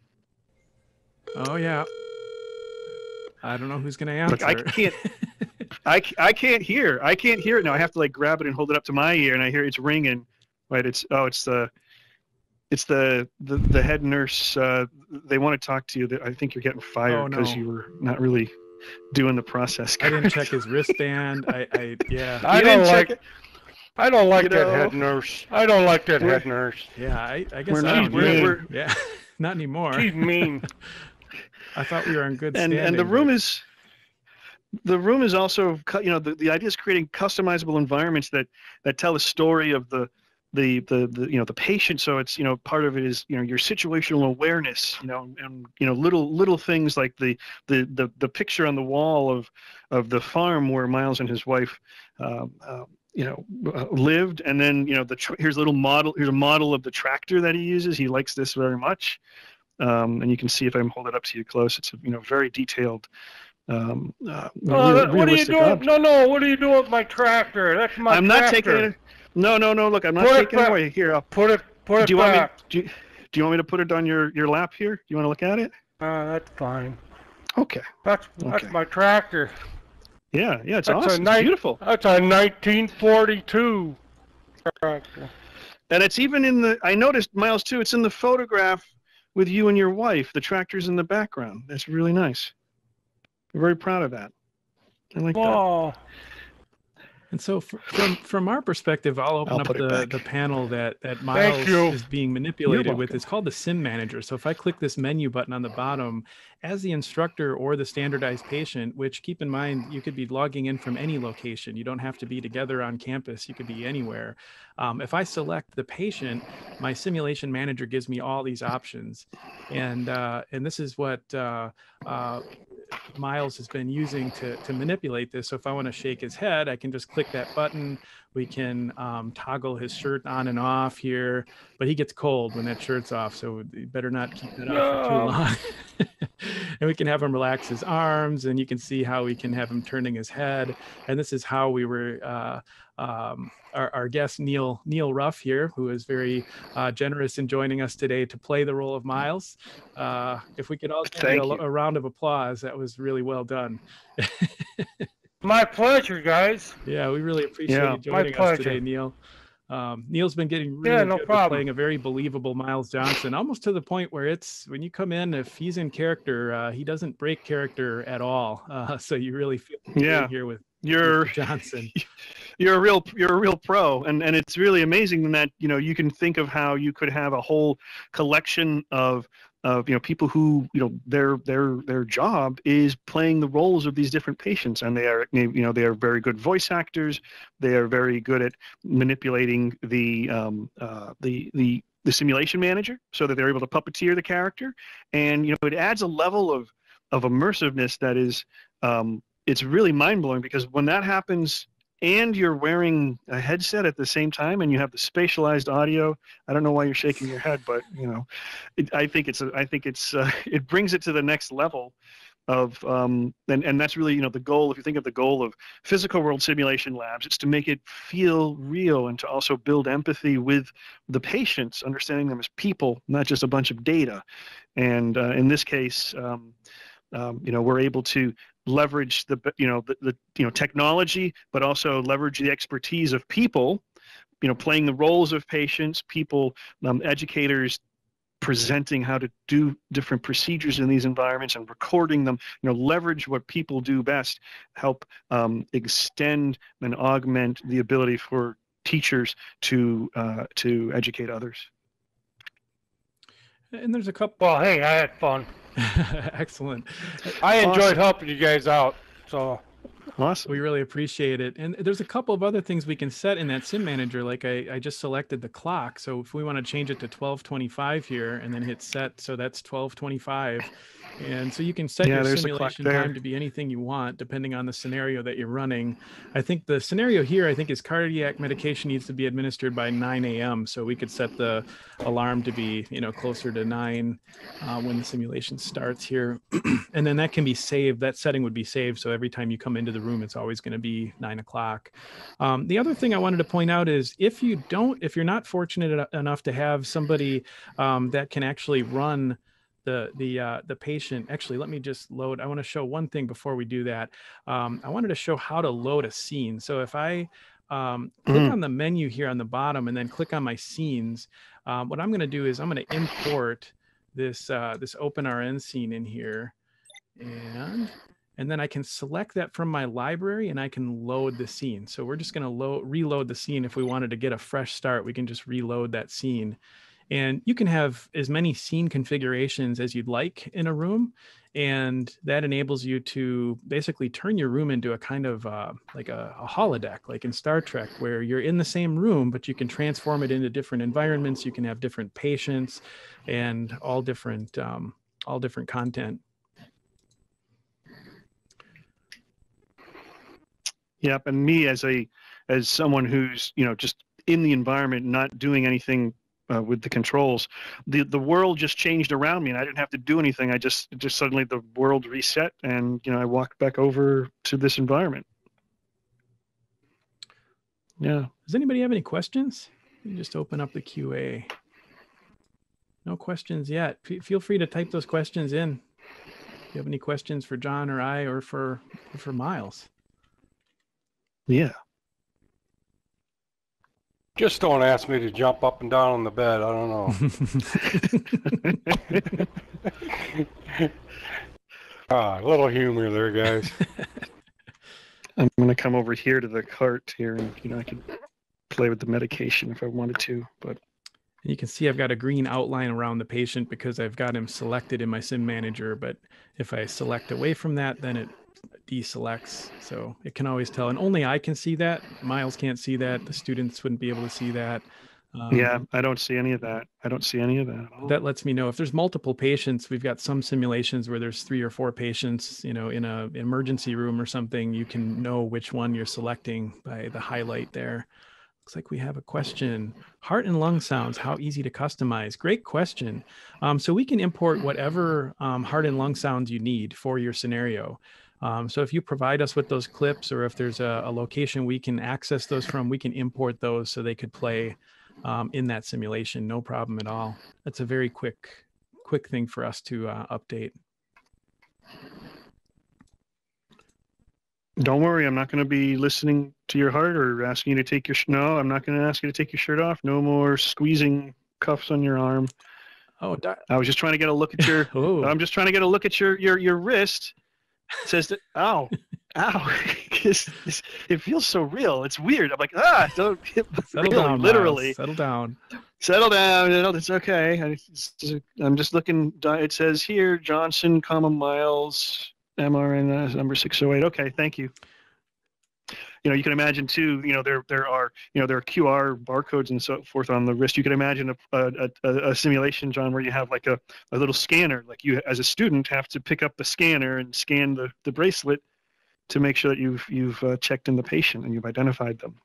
Oh yeah. I don't know who's gonna answer. Look, I can't. I, c- I can't hear. I can't hear it now. I have to like grab it and hold it up to my ear, and I hear it's ringing. Right? It's oh, it's the, it's the the, the head nurse. Uh, they want to talk to you. I think you're getting Oh, fired because no. you were not really doing the process. I didn't correct. check his wristband. I, I yeah. I You don't didn't check like. I don't like You that know, head nurse. I don't like that we're- head nurse. Yeah, I, I guess We're I not. don't We're, either. we're, Yeah, not anymore. She's mean. I thought we were on good and standing. and the room but- is the room is also cu- you know the, the idea is creating customizable environments that that tell a story of the the, the the you know the patient. So it's, you know, part of it is, you know, your situational awareness, you know, and you know little little things like the the the, the picture on the wall of of the farm where Miles and his wife um, uh, you know uh, lived, and then, you know, the tr- here's a little model here's a model of the tractor that he uses. He likes this very much. Um, and you can see if I hold it up to you close, it's a, you know, very detailed, um, uh, Uh, real- what are you realistic doing? object. No, no. What are you doing with my tractor? That's my I'm tractor. not taking it. No, no, no. Look, I'm not Put it taking it back. away. Here, I'll, Put it. Put it do you want me? back. Do you, do you want me to put it on your, your lap here? Do you want to look at it? Uh, that's fine. Okay. That's that's Okay. my tractor. Yeah, yeah, it's That's awesome. a It's ni- beautiful. That's a nineteen forty-two tractor. And it's even in the, I noticed, Miles, too, it's in the photograph with you and your wife. The tractor's in the background. That's really nice. I'm very proud of that. I like that. Whoa. And so fr- from from our perspective, I'll open I'll up put it the, back. the panel that, that Thank Miles you. is being manipulated with. welcome. It's called the Sim Manager. So if I click this menu button on the bottom, as the instructor or the standardized patient, which keep in mind, you could be logging in from any location. You don't have to be together on campus. You could be anywhere. Um, if I select the patient, my simulation manager gives me all these options. And uh, and this is what uh, uh, Miles has been using to, to manipulate this. So if I want to shake his head, I can just click that button. We can um, toggle his shirt on and off here, but he gets cold when that shirt's off. So you better not keep that on for too No. long. And we can have him relax his arms, and you can see how we can have him turning his head. And this is how we were, uh, um, our, our guest, Neil, Neil Ruff here, who is very uh, generous in joining us today to play the role of Miles. Uh, if we could all give Thank you a, you. a round of applause, that was really well done. My pleasure, guys. Yeah, we really appreciate Yeah, you joining us pleasure. today, Neil. Um, Neil's been getting really Yeah, no good at problem. playing a very believable Miles Johnson, almost to the point where it's when you come in, if he's in character, uh, he doesn't break character at all. Uh, so you really feel Yeah. here with You're Mister Johnson. you're a real you're a real pro, and and it's really amazing that you know you can think of how you could have a whole collection of of you know people who you know their their their job is playing the roles of these different patients, and they are you know they are very good voice actors. They are very good at manipulating the um, uh, the the the simulation manager so that they're able to puppeteer the character, and you know it adds a level of of immersiveness that is um, it's really mind-blowing, because when that happens and you're wearing a headset at the same time and you have the spatialized audio, I don't know why you're shaking your head, but you know it, I think it's a, I think it's uh, it brings it to the next level of um, and and that's really you know the goal. If you think of the goal of physical world simulation labs, it's to make it feel real and to also build empathy with the patients, understanding them as people, not just a bunch of data. And uh, in this case, um, um, you know we're able to leverage the you know the, the you know technology, but also leverage the expertise of people, you know playing the roles of patients, people, um, educators presenting how to do different procedures in these environments and recording them, you know leverage what people do best, help um, extend and augment the ability for teachers to uh, to educate others. And there's a couple. Well, hey, I had fun. Excellent. I enjoyed Awesome. helping you guys out. So Awesome. We really appreciate it. And there's a couple of other things we can set in that sim manager. Like I, I just selected the clock. So if we want to change it to twelve twenty-five here and then hit set, so that's twelve twenty-five. And so you can set Yeah, your there's the clock simulation there. time to be anything you want, depending on the scenario that you're running. I think the scenario here, I think, is cardiac medication needs to be administered by nine A M So we could set the alarm to be, you know, closer to nine uh, when the simulation starts here. And then that can be saved. That setting would be saved. So every time you come into the room, it's always going to be nine o'clock. Um, the other thing I wanted to point out is if you don't, if you're not fortunate enough to have somebody um, that can actually run the the uh, the patient. Actually, let me just load. I want to show one thing before we do that. Um, I wanted to show how to load a scene. So if I um, click Mhm. on the menu here on the bottom and then click on my scenes, um, what I'm going to do is I'm going to import this uh, this OpenRN scene in here, and and then I can select that from my library and I can load the scene. So we're just going to load reload the scene. If we wanted to get a fresh start, we can just reload that scene. And you can have as many scene configurations as you'd like in a room. And that enables you to basically turn your room into a kind of uh, like a, a holodeck, like in Star Trek, where you're in the same room, but you can transform it into different environments. You can have different patients and all different, um, all different content. Yep, and me as a as someone who's you know just in the environment, not doing anything uh, with the controls, the the world just changed around me, and I didn't have to do anything. I just just suddenly the world reset, and you know I walked back over to this environment. Yeah. Does anybody have any questions? You can just open up the Q A. No questions yet. F- feel free to type those questions in. you have any questions for John or I or for for Miles? Yeah. Just don't ask me to jump up and down on the bed. I don't know. Ah, a little humor there, guys. I'm going to come over here to the cart here, and you know I can play with the medication if I wanted to, but You can see I've got a green outline around the patient because I've got him selected in my sim manager, but if I select away from that, then it deselects. So it can always tell, and only I can see that. Miles can't see that. The students wouldn't be able to see that. Um, yeah, I don't see any of that. I don't see any of that at all. That lets me know if there's multiple patients. We've got some simulations where there's three or four patients, you know, in a emergency room or something. You can know which one you're selecting by the highlight there. Looks like we have a question. Heart and lung sounds, how easy to customize? Great question. Um, so we can import whatever um, heart and lung sounds you need for your scenario. Um, so if you provide us with those clips, or if there's a, a location we can access those from, we can import those so they could play um, in that simulation. No problem at all. That's a very quick, quick thing for us to uh, update. Don't worry, I'm not going to be listening to your heart or asking you to take your sh- no. I'm not going to ask you to take your shirt off. No more squeezing cuffs on your arm. Oh, I was just trying to get a look at your. oh. I'm just trying to get a look at your your your wrist. It says that. Ow, ow. it's, it's, it feels so real. It's weird. I'm like, ah, don't get Settle really, down, literally. Miles. Settle down. Settle down. No, it's okay. I, it's, I'm just looking. It says here Johnson, comma Miles. M R N uh, number six oh eight. Okay, thank you. You know, you can imagine too. You know, there there are you know there are Q R barcodes and so forth on the wrist. You can imagine a a, a, a simulation, John, where you have like a, a little scanner. Like you, as a student, have to pick up the scanner and scan the, the bracelet to make sure that you've you've uh, checked in the patient and you've identified them.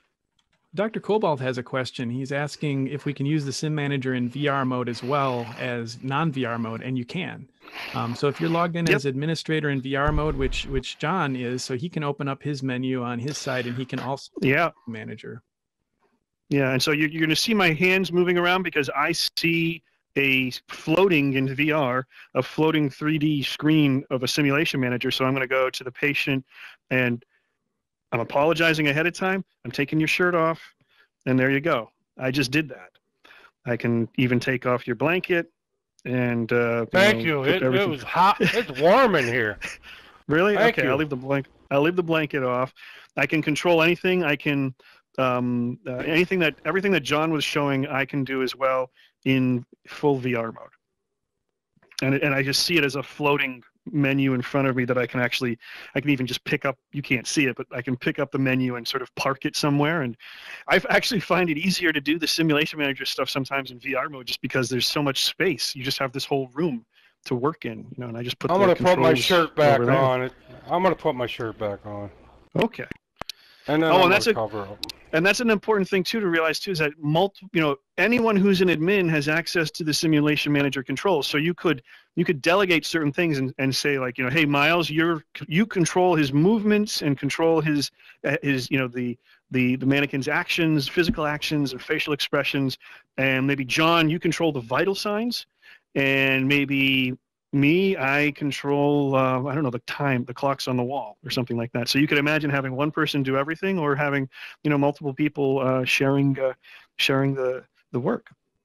Doctor Cobalt has a question. He's asking if we can use the sim manager in V R mode as well as non-V R mode, and you can. Um, so if you're logged in yep. as administrator in V R mode, which which John is, so he can open up his menu on his side, and he can also yeah manager. Yeah, and so you're, you're going to see my hands moving around because I see a floating in V R, a floating three D screen of a simulation manager. So I'm going to go to the patient, and I'm apologizing ahead of time. I'm taking your shirt off, and there you go. I just did that. I can even take off your blanket, and uh, thank you. Know, you. It, it was hot. It's warm in here. Really? Thank okay. you. I'll leave the blanket. I'll leave the blanket off. I can control anything. I can um, uh, anything that everything that John was showing. I can do as well in full V R mode. And and I just see it as a floating menu in front of me that I can actually, I can even just pick up, you can't see it, but I can pick up the menu and sort of park it somewhere. And I actually find it easier to do the simulation manager stuff sometimes in V R mode just because there's so much space. You just have this whole room to work in, you know, and I just put I'm the going to put my shirt back over on. It. I'm going to put my shirt back on. Okay. And then oh, I'm and that's a, cover up. And that's an important thing too to realize too is that multi, you know, anyone who's an admin has access to the simulation manager controls. So you could you could delegate certain things and, and say like, you know, hey Miles, you're you control his movements and control his his you know the the the mannequin's actions, physical actions, and facial expressions, and maybe John, you control the vital signs, and maybe me, I control, uh, I don't know, the time, the clocks on the wall or something like that. So you could imagine having one person do everything or having, you know, multiple people uh, sharing uh, sharing the, the work.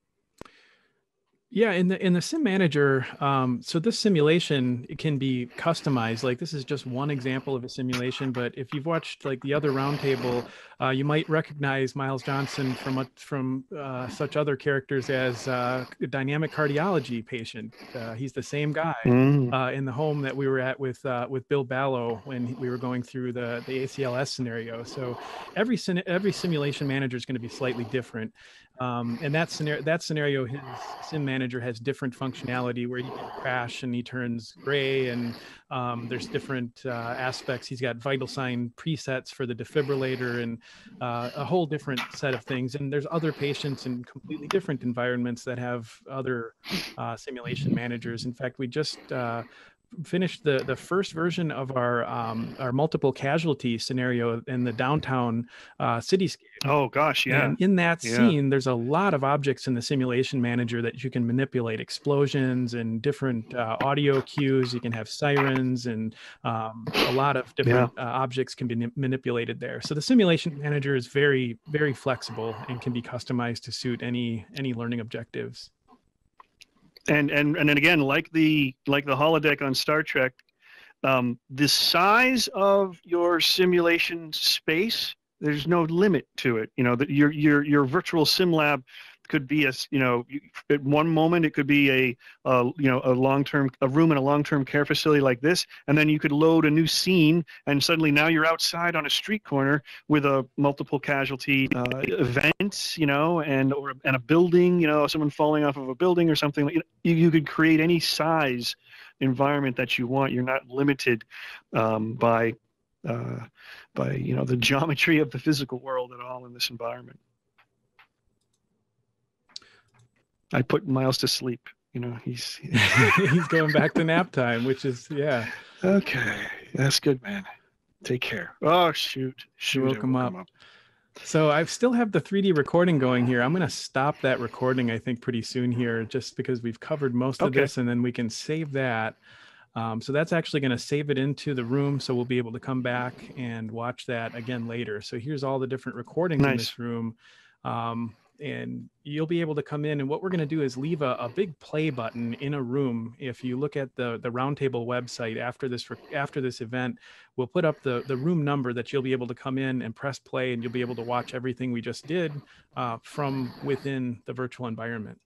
Yeah, in the in the sim manager, um, so this simulation, it can be customized. Like this is just one example of a simulation, but if you've watched like the other roundtable, uh, you might recognize Miles Johnson from from uh, such other characters as uh, a dynamic cardiology patient. Uh, he's the same guy Mm. uh, in the home that we were at with uh, with Bill Ballo when we were going through the the A C L S scenario. So every every simulation manager is going to be slightly different. Um, and that scenario, that scenario, his sim manager has different functionality where he can crash and he turns gray, and um, there's different uh, aspects. He's got vital sign presets for the defibrillator and uh, a whole different set of things. And there's other patients in completely different environments that have other uh, simulation managers. In fact, we just uh, finished the the first version of our um, our multiple casualty scenario in the downtown uh, cityscape. Oh gosh, yeah. And in that yeah. scene, there's a lot of objects in the simulation manager that you can manipulate, explosions and different uh, audio cues. You can have sirens, and um, a lot of different yeah. uh, objects can be manipulated there. So the simulation manager is very, very flexible and can be customized to suit any any learning objectives. And and and then again, like the like the holodeck on Star Trek, um, the size of your simulation space, there's no limit to it. You know, that your your your virtual sim lab could be a, you know, at one moment it could be a, a you know, a long-term, a room in a long-term care facility like this, and then you could load a new scene, and suddenly now you're outside on a street corner with a multiple casualty uh, event, you know, and or and a building, you know, someone falling off of a building or something. You, you could create any size environment that you want. You're not limited um, by uh, by you know the geometry of the physical world at all in this environment. I put Miles to sleep. You know, he's he's going back to nap time, which is yeah. Okay, that's good, man. Take care. Oh shoot, shoot, woke him up. up. So I still have the three D recording going here. I'm going to stop that recording, I think, pretty soon here, just because we've covered most of okay. this, and then we can save that. Um, so that's actually going to save it into the room, so we'll be able to come back and watch that again later. So here's all the different recordings nice. in this room. Um, and you'll be able to come in, and what we're going to do is leave a, a big play button in a room. If you look at the the Roundtable website after this after this event, we'll put up the the room number that you'll be able to come in and press play, and you'll be able to watch everything we just did uh, from within the virtual environment.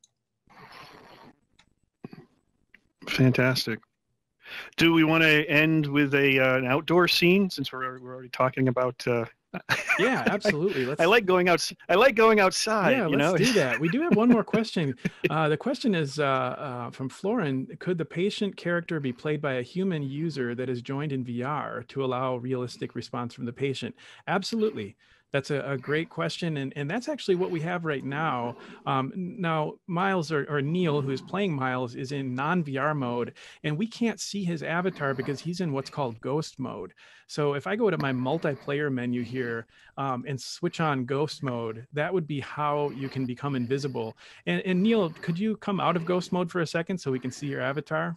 Fantastic. Do we want to end with a uh, an outdoor scene, since we're we're already talking about uh yeah, absolutely. Let's, I like going out. I like going outside. Yeah, you let's know? do that. We do have one more question. Uh, the question is uh, uh, from Florin. Could the patient character be played by a human user that is joined in V R to allow realistic response from the patient? Absolutely. That's a, a great question, and, and that's actually what we have right now. Um, now, Miles or, or Neil, who is playing Miles, is in non-V R mode, and we can't see his avatar because he's in what's called ghost mode. So if I go to my multiplayer menu here um, and switch on ghost mode, that would be how you can become invisible. And, and Neil, could you come out of ghost mode for a second so we can see your avatar?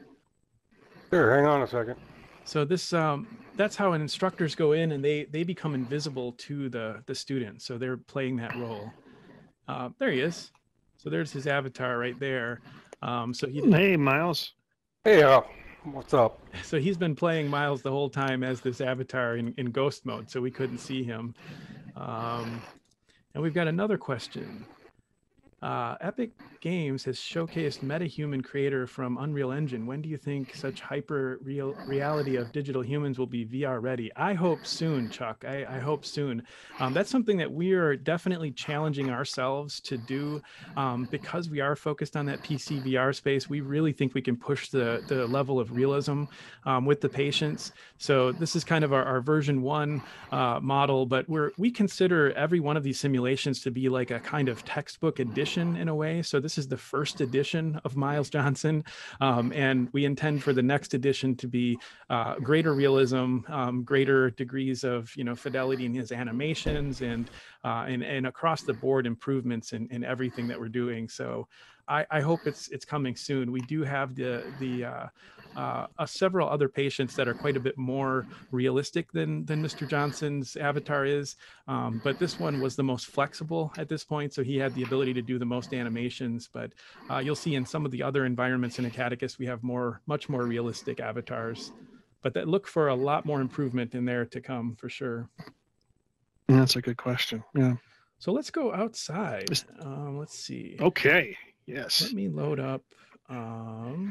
Sure, hang on a second. So this um, that's how instructors go in, and they they become invisible to the the students. So they're playing that role. Uh, there he is. So there's his avatar right there. Um, so he hey Miles. Hey, uh, what's up? So he's been playing Miles the whole time as this avatar in, in ghost mode, so we couldn't see him. Um, and we've got another question. Uh, Epic Games has showcased MetaHuman Creator from Unreal Engine. When do you think such hyper real reality of digital humans will be V R ready? I hope soon, Chuck. I, I hope soon. Um, that's something that we are definitely challenging ourselves to do um, because we are focused on that P C V R space. We really think we can push the, the level of realism um, with the patients. So this is kind of our, our version one uh, model, but we're, we consider every one of these simulations to be like a kind of textbook edition in a way. So this is the first edition of Miles Johnson, um, and we intend for the next edition to be uh, greater realism, um, greater degrees of you know fidelity in his animations, and uh, and and across the board improvements in, in everything that we're doing. So I, I hope it's it's coming soon. We do have the the uh, uh, uh, several other patients that are quite a bit more realistic than than Mister Johnson's avatar is, um, but this one was the most flexible at this point, so he had the ability to do the most animations. But uh, you'll see in some of the other environments in Acadicus, we have more, much more realistic avatars. But that look for a lot more improvement in there to come for sure. Yeah, that's a good question. Yeah. So let's go outside. Um, let's see. Okay. Yes. Let me load up. Um,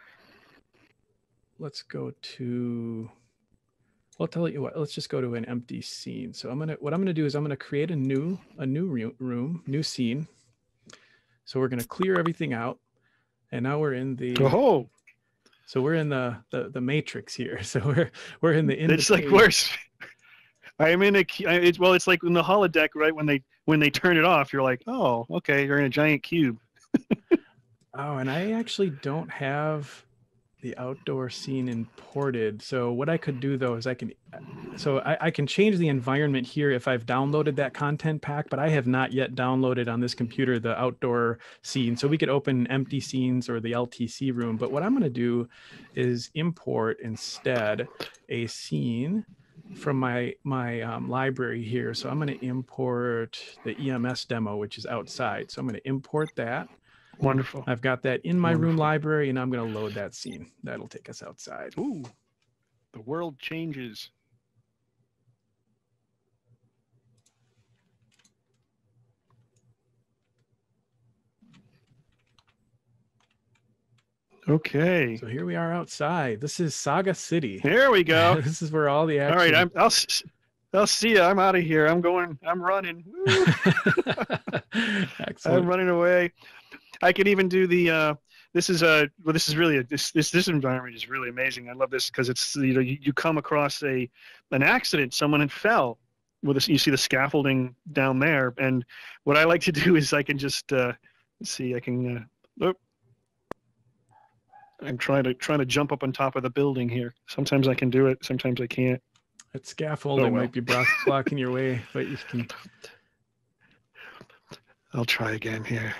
let's go to. I'll tell you what. Let's just go to an empty scene. So I'm gonna. What I'm gonna do is I'm gonna create a new a new room, new scene. So we're gonna clear everything out, and now we're in the. Oh. So we're in the the, the matrix here. So we're we're in the. It's like worse. I'm in a. It's well. It's like in the holodeck, right? When they when they turn it off, you're like, oh, okay, you're in a giant cube. Oh, and I actually don't have the outdoor scene imported. So what I could do though is I can, so I, I can change the environment here if I've downloaded that content pack, but I have not yet downloaded on this computer the outdoor scene. So we could open empty scenes or the L T C room. But what I'm going to do is import instead a scene from my my um, library here. So I'm going to import the E M S demo, which is outside. So I'm going to import that. Wonderful. I've got that in my Wonderful. room library, and I'm going to load that scene. That'll take us outside. Ooh, the world changes. Okay. So here we are outside. This is Saga City. Here we go. This is where all the action. All right, I'm, I'll s- I'll see you. I'm out of here. I'm going. I'm running. Excellent. I'm running away. I could even do the. Uh, this is a. Well, this is really a, this this this environment is really amazing. I love this because it's, you know, you, you come across a an accident. Someone had fell. With this, you see the scaffolding down there, and what I like to do is I can just uh, let's see. I can. Uh, oh, I'm trying to trying to jump up on top of the building here. Sometimes I can do it. Sometimes I can't. That scaffolding Oh, well. might be block, blocking your way, but you can. I'll try again here.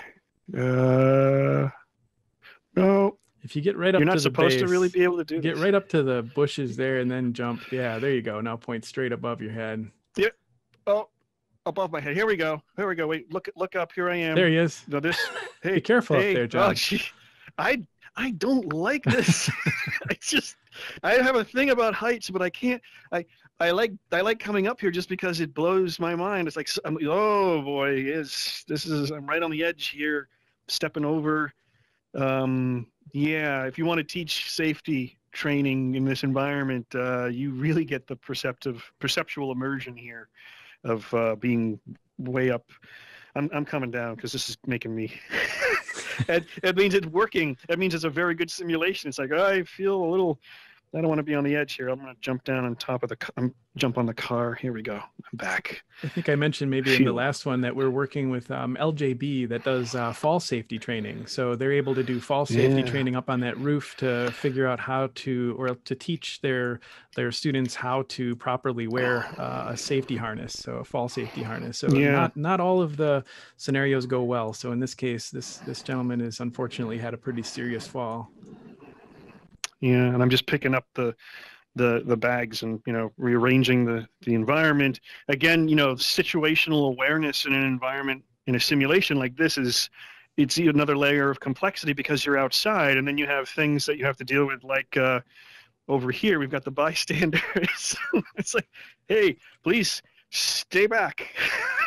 Uh, no, If you get right up you're to not the supposed to base, really be able to do get this. right up to the bushes there and then jump. Yeah, there you go. Now point straight above your head. Oh, above my head. Here we go. Here we go. Wait, look look up. Here I am. There he is. No, this. Hey, Be careful hey. up there, John. Oh, gee. I I don't like this. I just I have a thing about heights, but I can't. I I like I like coming up here just because it blows my mind. It's like, I'm, oh boy, is this is I'm right on the edge here, stepping over. Um, yeah, if you want to teach safety training in this environment, uh, you really get the perceptive perceptual immersion here of uh, being way up. I'm I'm coming down because this is making me. it, it means it's working. It means it's a very good simulation. It's like, I feel a little. I don't want to be on the edge here. I'm going to jump down on top of the. I'm jump on the car. Here we go. I'm back. I think I mentioned maybe in Phew. the last one that we're working with um, L J B that does uh, fall safety training. So they're able to do fall safety Yeah. training up on that roof to figure out how to, or to teach their their students how to properly wear uh, a safety harness, so a fall safety harness. So Yeah. not not all of the scenarios go well. So in this case, this this gentleman has unfortunately had a pretty serious fall. Yeah, and I'm just picking up the the the bags and, you know, rearranging the the environment. Again, you know, situational awareness in an environment in a simulation like this is it's another layer of complexity because you're outside, and then you have things that you have to deal with, like uh, over here we've got the bystanders. It's like, hey, please stay back,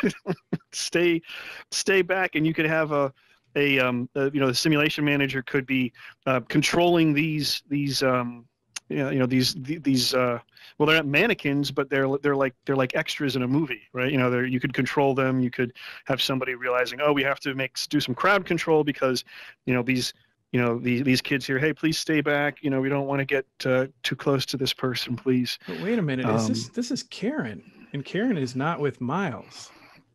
stay stay back, and you could have a a um uh, you know, the simulation manager could be uh, controlling these these um you know, you know these these uh well, they're not mannequins, but they're they're like they're like extras in a movie, right? You know, they're, you could control them. You could have somebody realizing, oh, we have to make do some crowd control because, you know, these you know these these kids here, hey, please stay back. You know, we don't want to get uh, too close to this person, please. But wait a minute, is Um, this this is Karen, and Karen is not with Miles.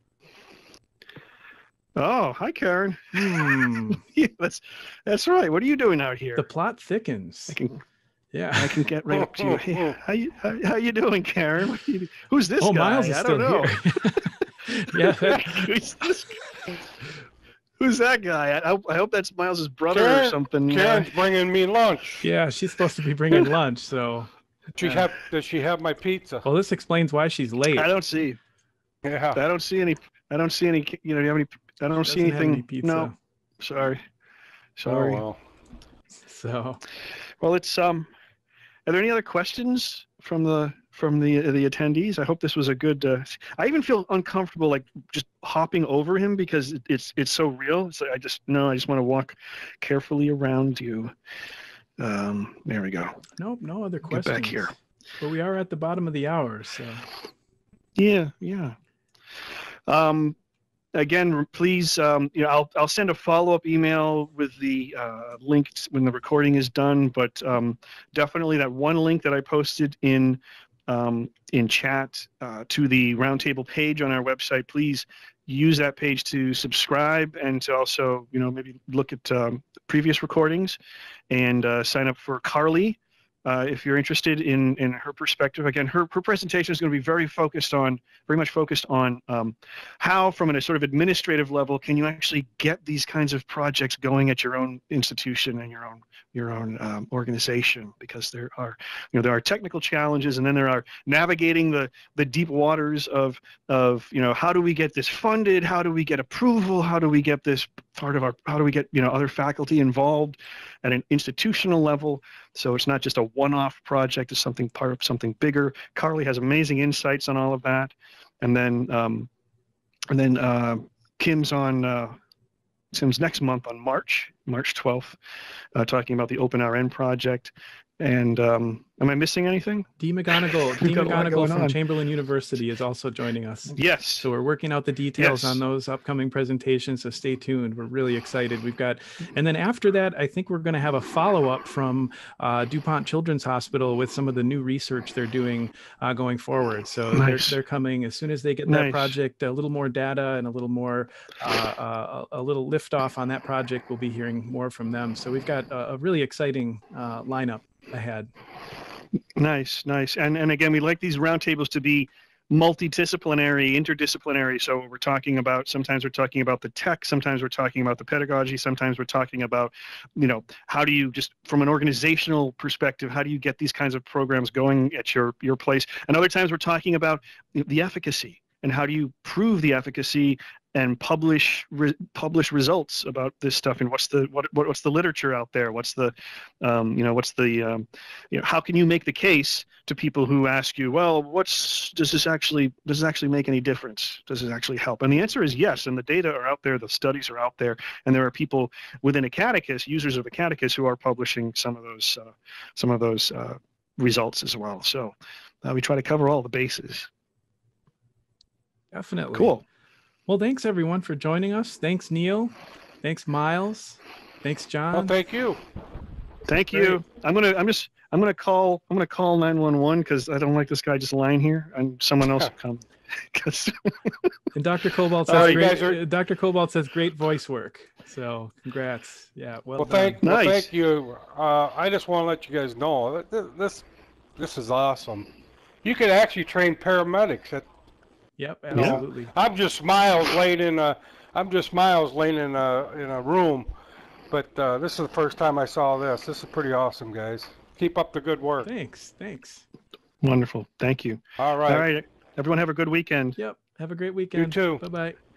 Oh, hi, Karen. Hmm. Yeah, that's that's right. What are you doing out here? The plot thickens. I can Yeah. I can get right up to you. Hey, how you how, how you doing, Karen? What you, who's this Oh, guy? Miles is I still don't know. here. Yeah. that- who's, this guy? Who's that guy? I hope I hope that's Miles's brother or Karen- something. Karen's bringing me lunch. yeah, she's supposed to be bringing lunch. So, She uh, have does she have my pizza? well, this explains why she's late. I don't see. Yeah. I don't see any. I don't see any. You know, do you have any? I don't She see doesn't have anything. any pizza. No, sorry. Sorry. Oh, well. So, Well, it's um. Are there any other questions from the from the the attendees? I hope this was a good. Uh, I even feel uncomfortable like just hopping over him because it, it's it's so real. It's like I just no. I just want to walk carefully around you. Um. There we go. nope, no other Get questions. back here. But we are at the bottom of the hour. So, Yeah. Yeah. Um. Again, please, um, you know, I'll I'll send a follow-up email with the uh, link when the recording is done. But um, definitely that one link that I posted in um, in chat uh, to the Roundtable page on our website. Please use that page to subscribe and to also, you know, maybe look at um, previous recordings and uh, sign up for Carly. Uh, if you're interested in in her perspective. Again, her, her presentation is going to be very focused on, very much focused on um, how, from a sort of administrative level, can you actually get these kinds of projects going at your own institution and your own your own um, organization, because there are, you know, there are technical challenges, and then there are navigating the the deep waters of of you know, how do we get this funded, how do we get approval, how do we get this part of our, how do we get, you know, other faculty involved at an institutional level. So it's not just a one-off project, it's something part of something bigger. Carly has amazing insights on all of that. And then um, and then uh, Kim's on uh, Kim's next month on March, March twelfth, uh, talking about the OpenRN project. And um, am I missing anything? Dee McGonigal, Dee got a lot McGonigal going from on. Chamberlain University is also joining us. Yes. So we're working out the details Yes. on those upcoming presentations, so stay tuned. We're really excited. We've got, and then after that, I think we're going to have a follow-up from uh, DuPont Children's Hospital with some of the new research they're doing uh, going forward. So Nice. they're, they're coming as soon as they get that Nice. project, a little more data and a little more, uh, uh, a little lift off on that project. We'll be hearing more from them. So we've got a, a really exciting uh, lineup ahead. Nice, nice. And and again, we like these roundtables to be multidisciplinary, interdisciplinary. So we're talking about, sometimes we're talking about the tech, sometimes we're talking about the pedagogy, sometimes we're talking about, you know, how do you just, from an organizational perspective, how do you get these kinds of programs going at your your place? And other times we're talking about the efficacy, and how do you prove the efficacy and publish re, publish results about this stuff, and what's the what, what what's the literature out there, what's the um, you know what's the um, you know, how can you make the case to people who ask you, well, what's does this actually does this actually make any difference, does it actually help? And the answer is yes, and the data are out there, the studies are out there, and there are people within Acadicus, users of Acadicus, who are publishing some of those uh, some of those uh, results as well. So uh, we try to cover all the bases. Definitely. Cool. Well, thanks everyone for joining us. Thanks, Neil. Thanks, Miles. Thanks, John. Well, thank you. Thank you. Great. I'm gonna. I'm just. I'm gonna call. I'm gonna call nine one one because I don't like this guy just lying here, and someone else will come. Because And Doctor Cobalt Oh, says, you great, guys are- uh, Doctor Cobalt says, great voice work. So congrats. Yeah. Well, Well, done. thank, well, Nice. thank you. Uh, I just want to let you guys know that th- this, this is awesome. You could actually train paramedics. At, Yep. Absolutely. I'm just Miles laying in a, I'm just Miles laying in a in a room, but uh, this is the first time I saw this. This is pretty awesome, guys. Keep up the good work. Thanks. Thanks. wonderful. Thank you. All right. All right. Everyone have a good weekend. Yep. Have a great weekend. too. Bye bye.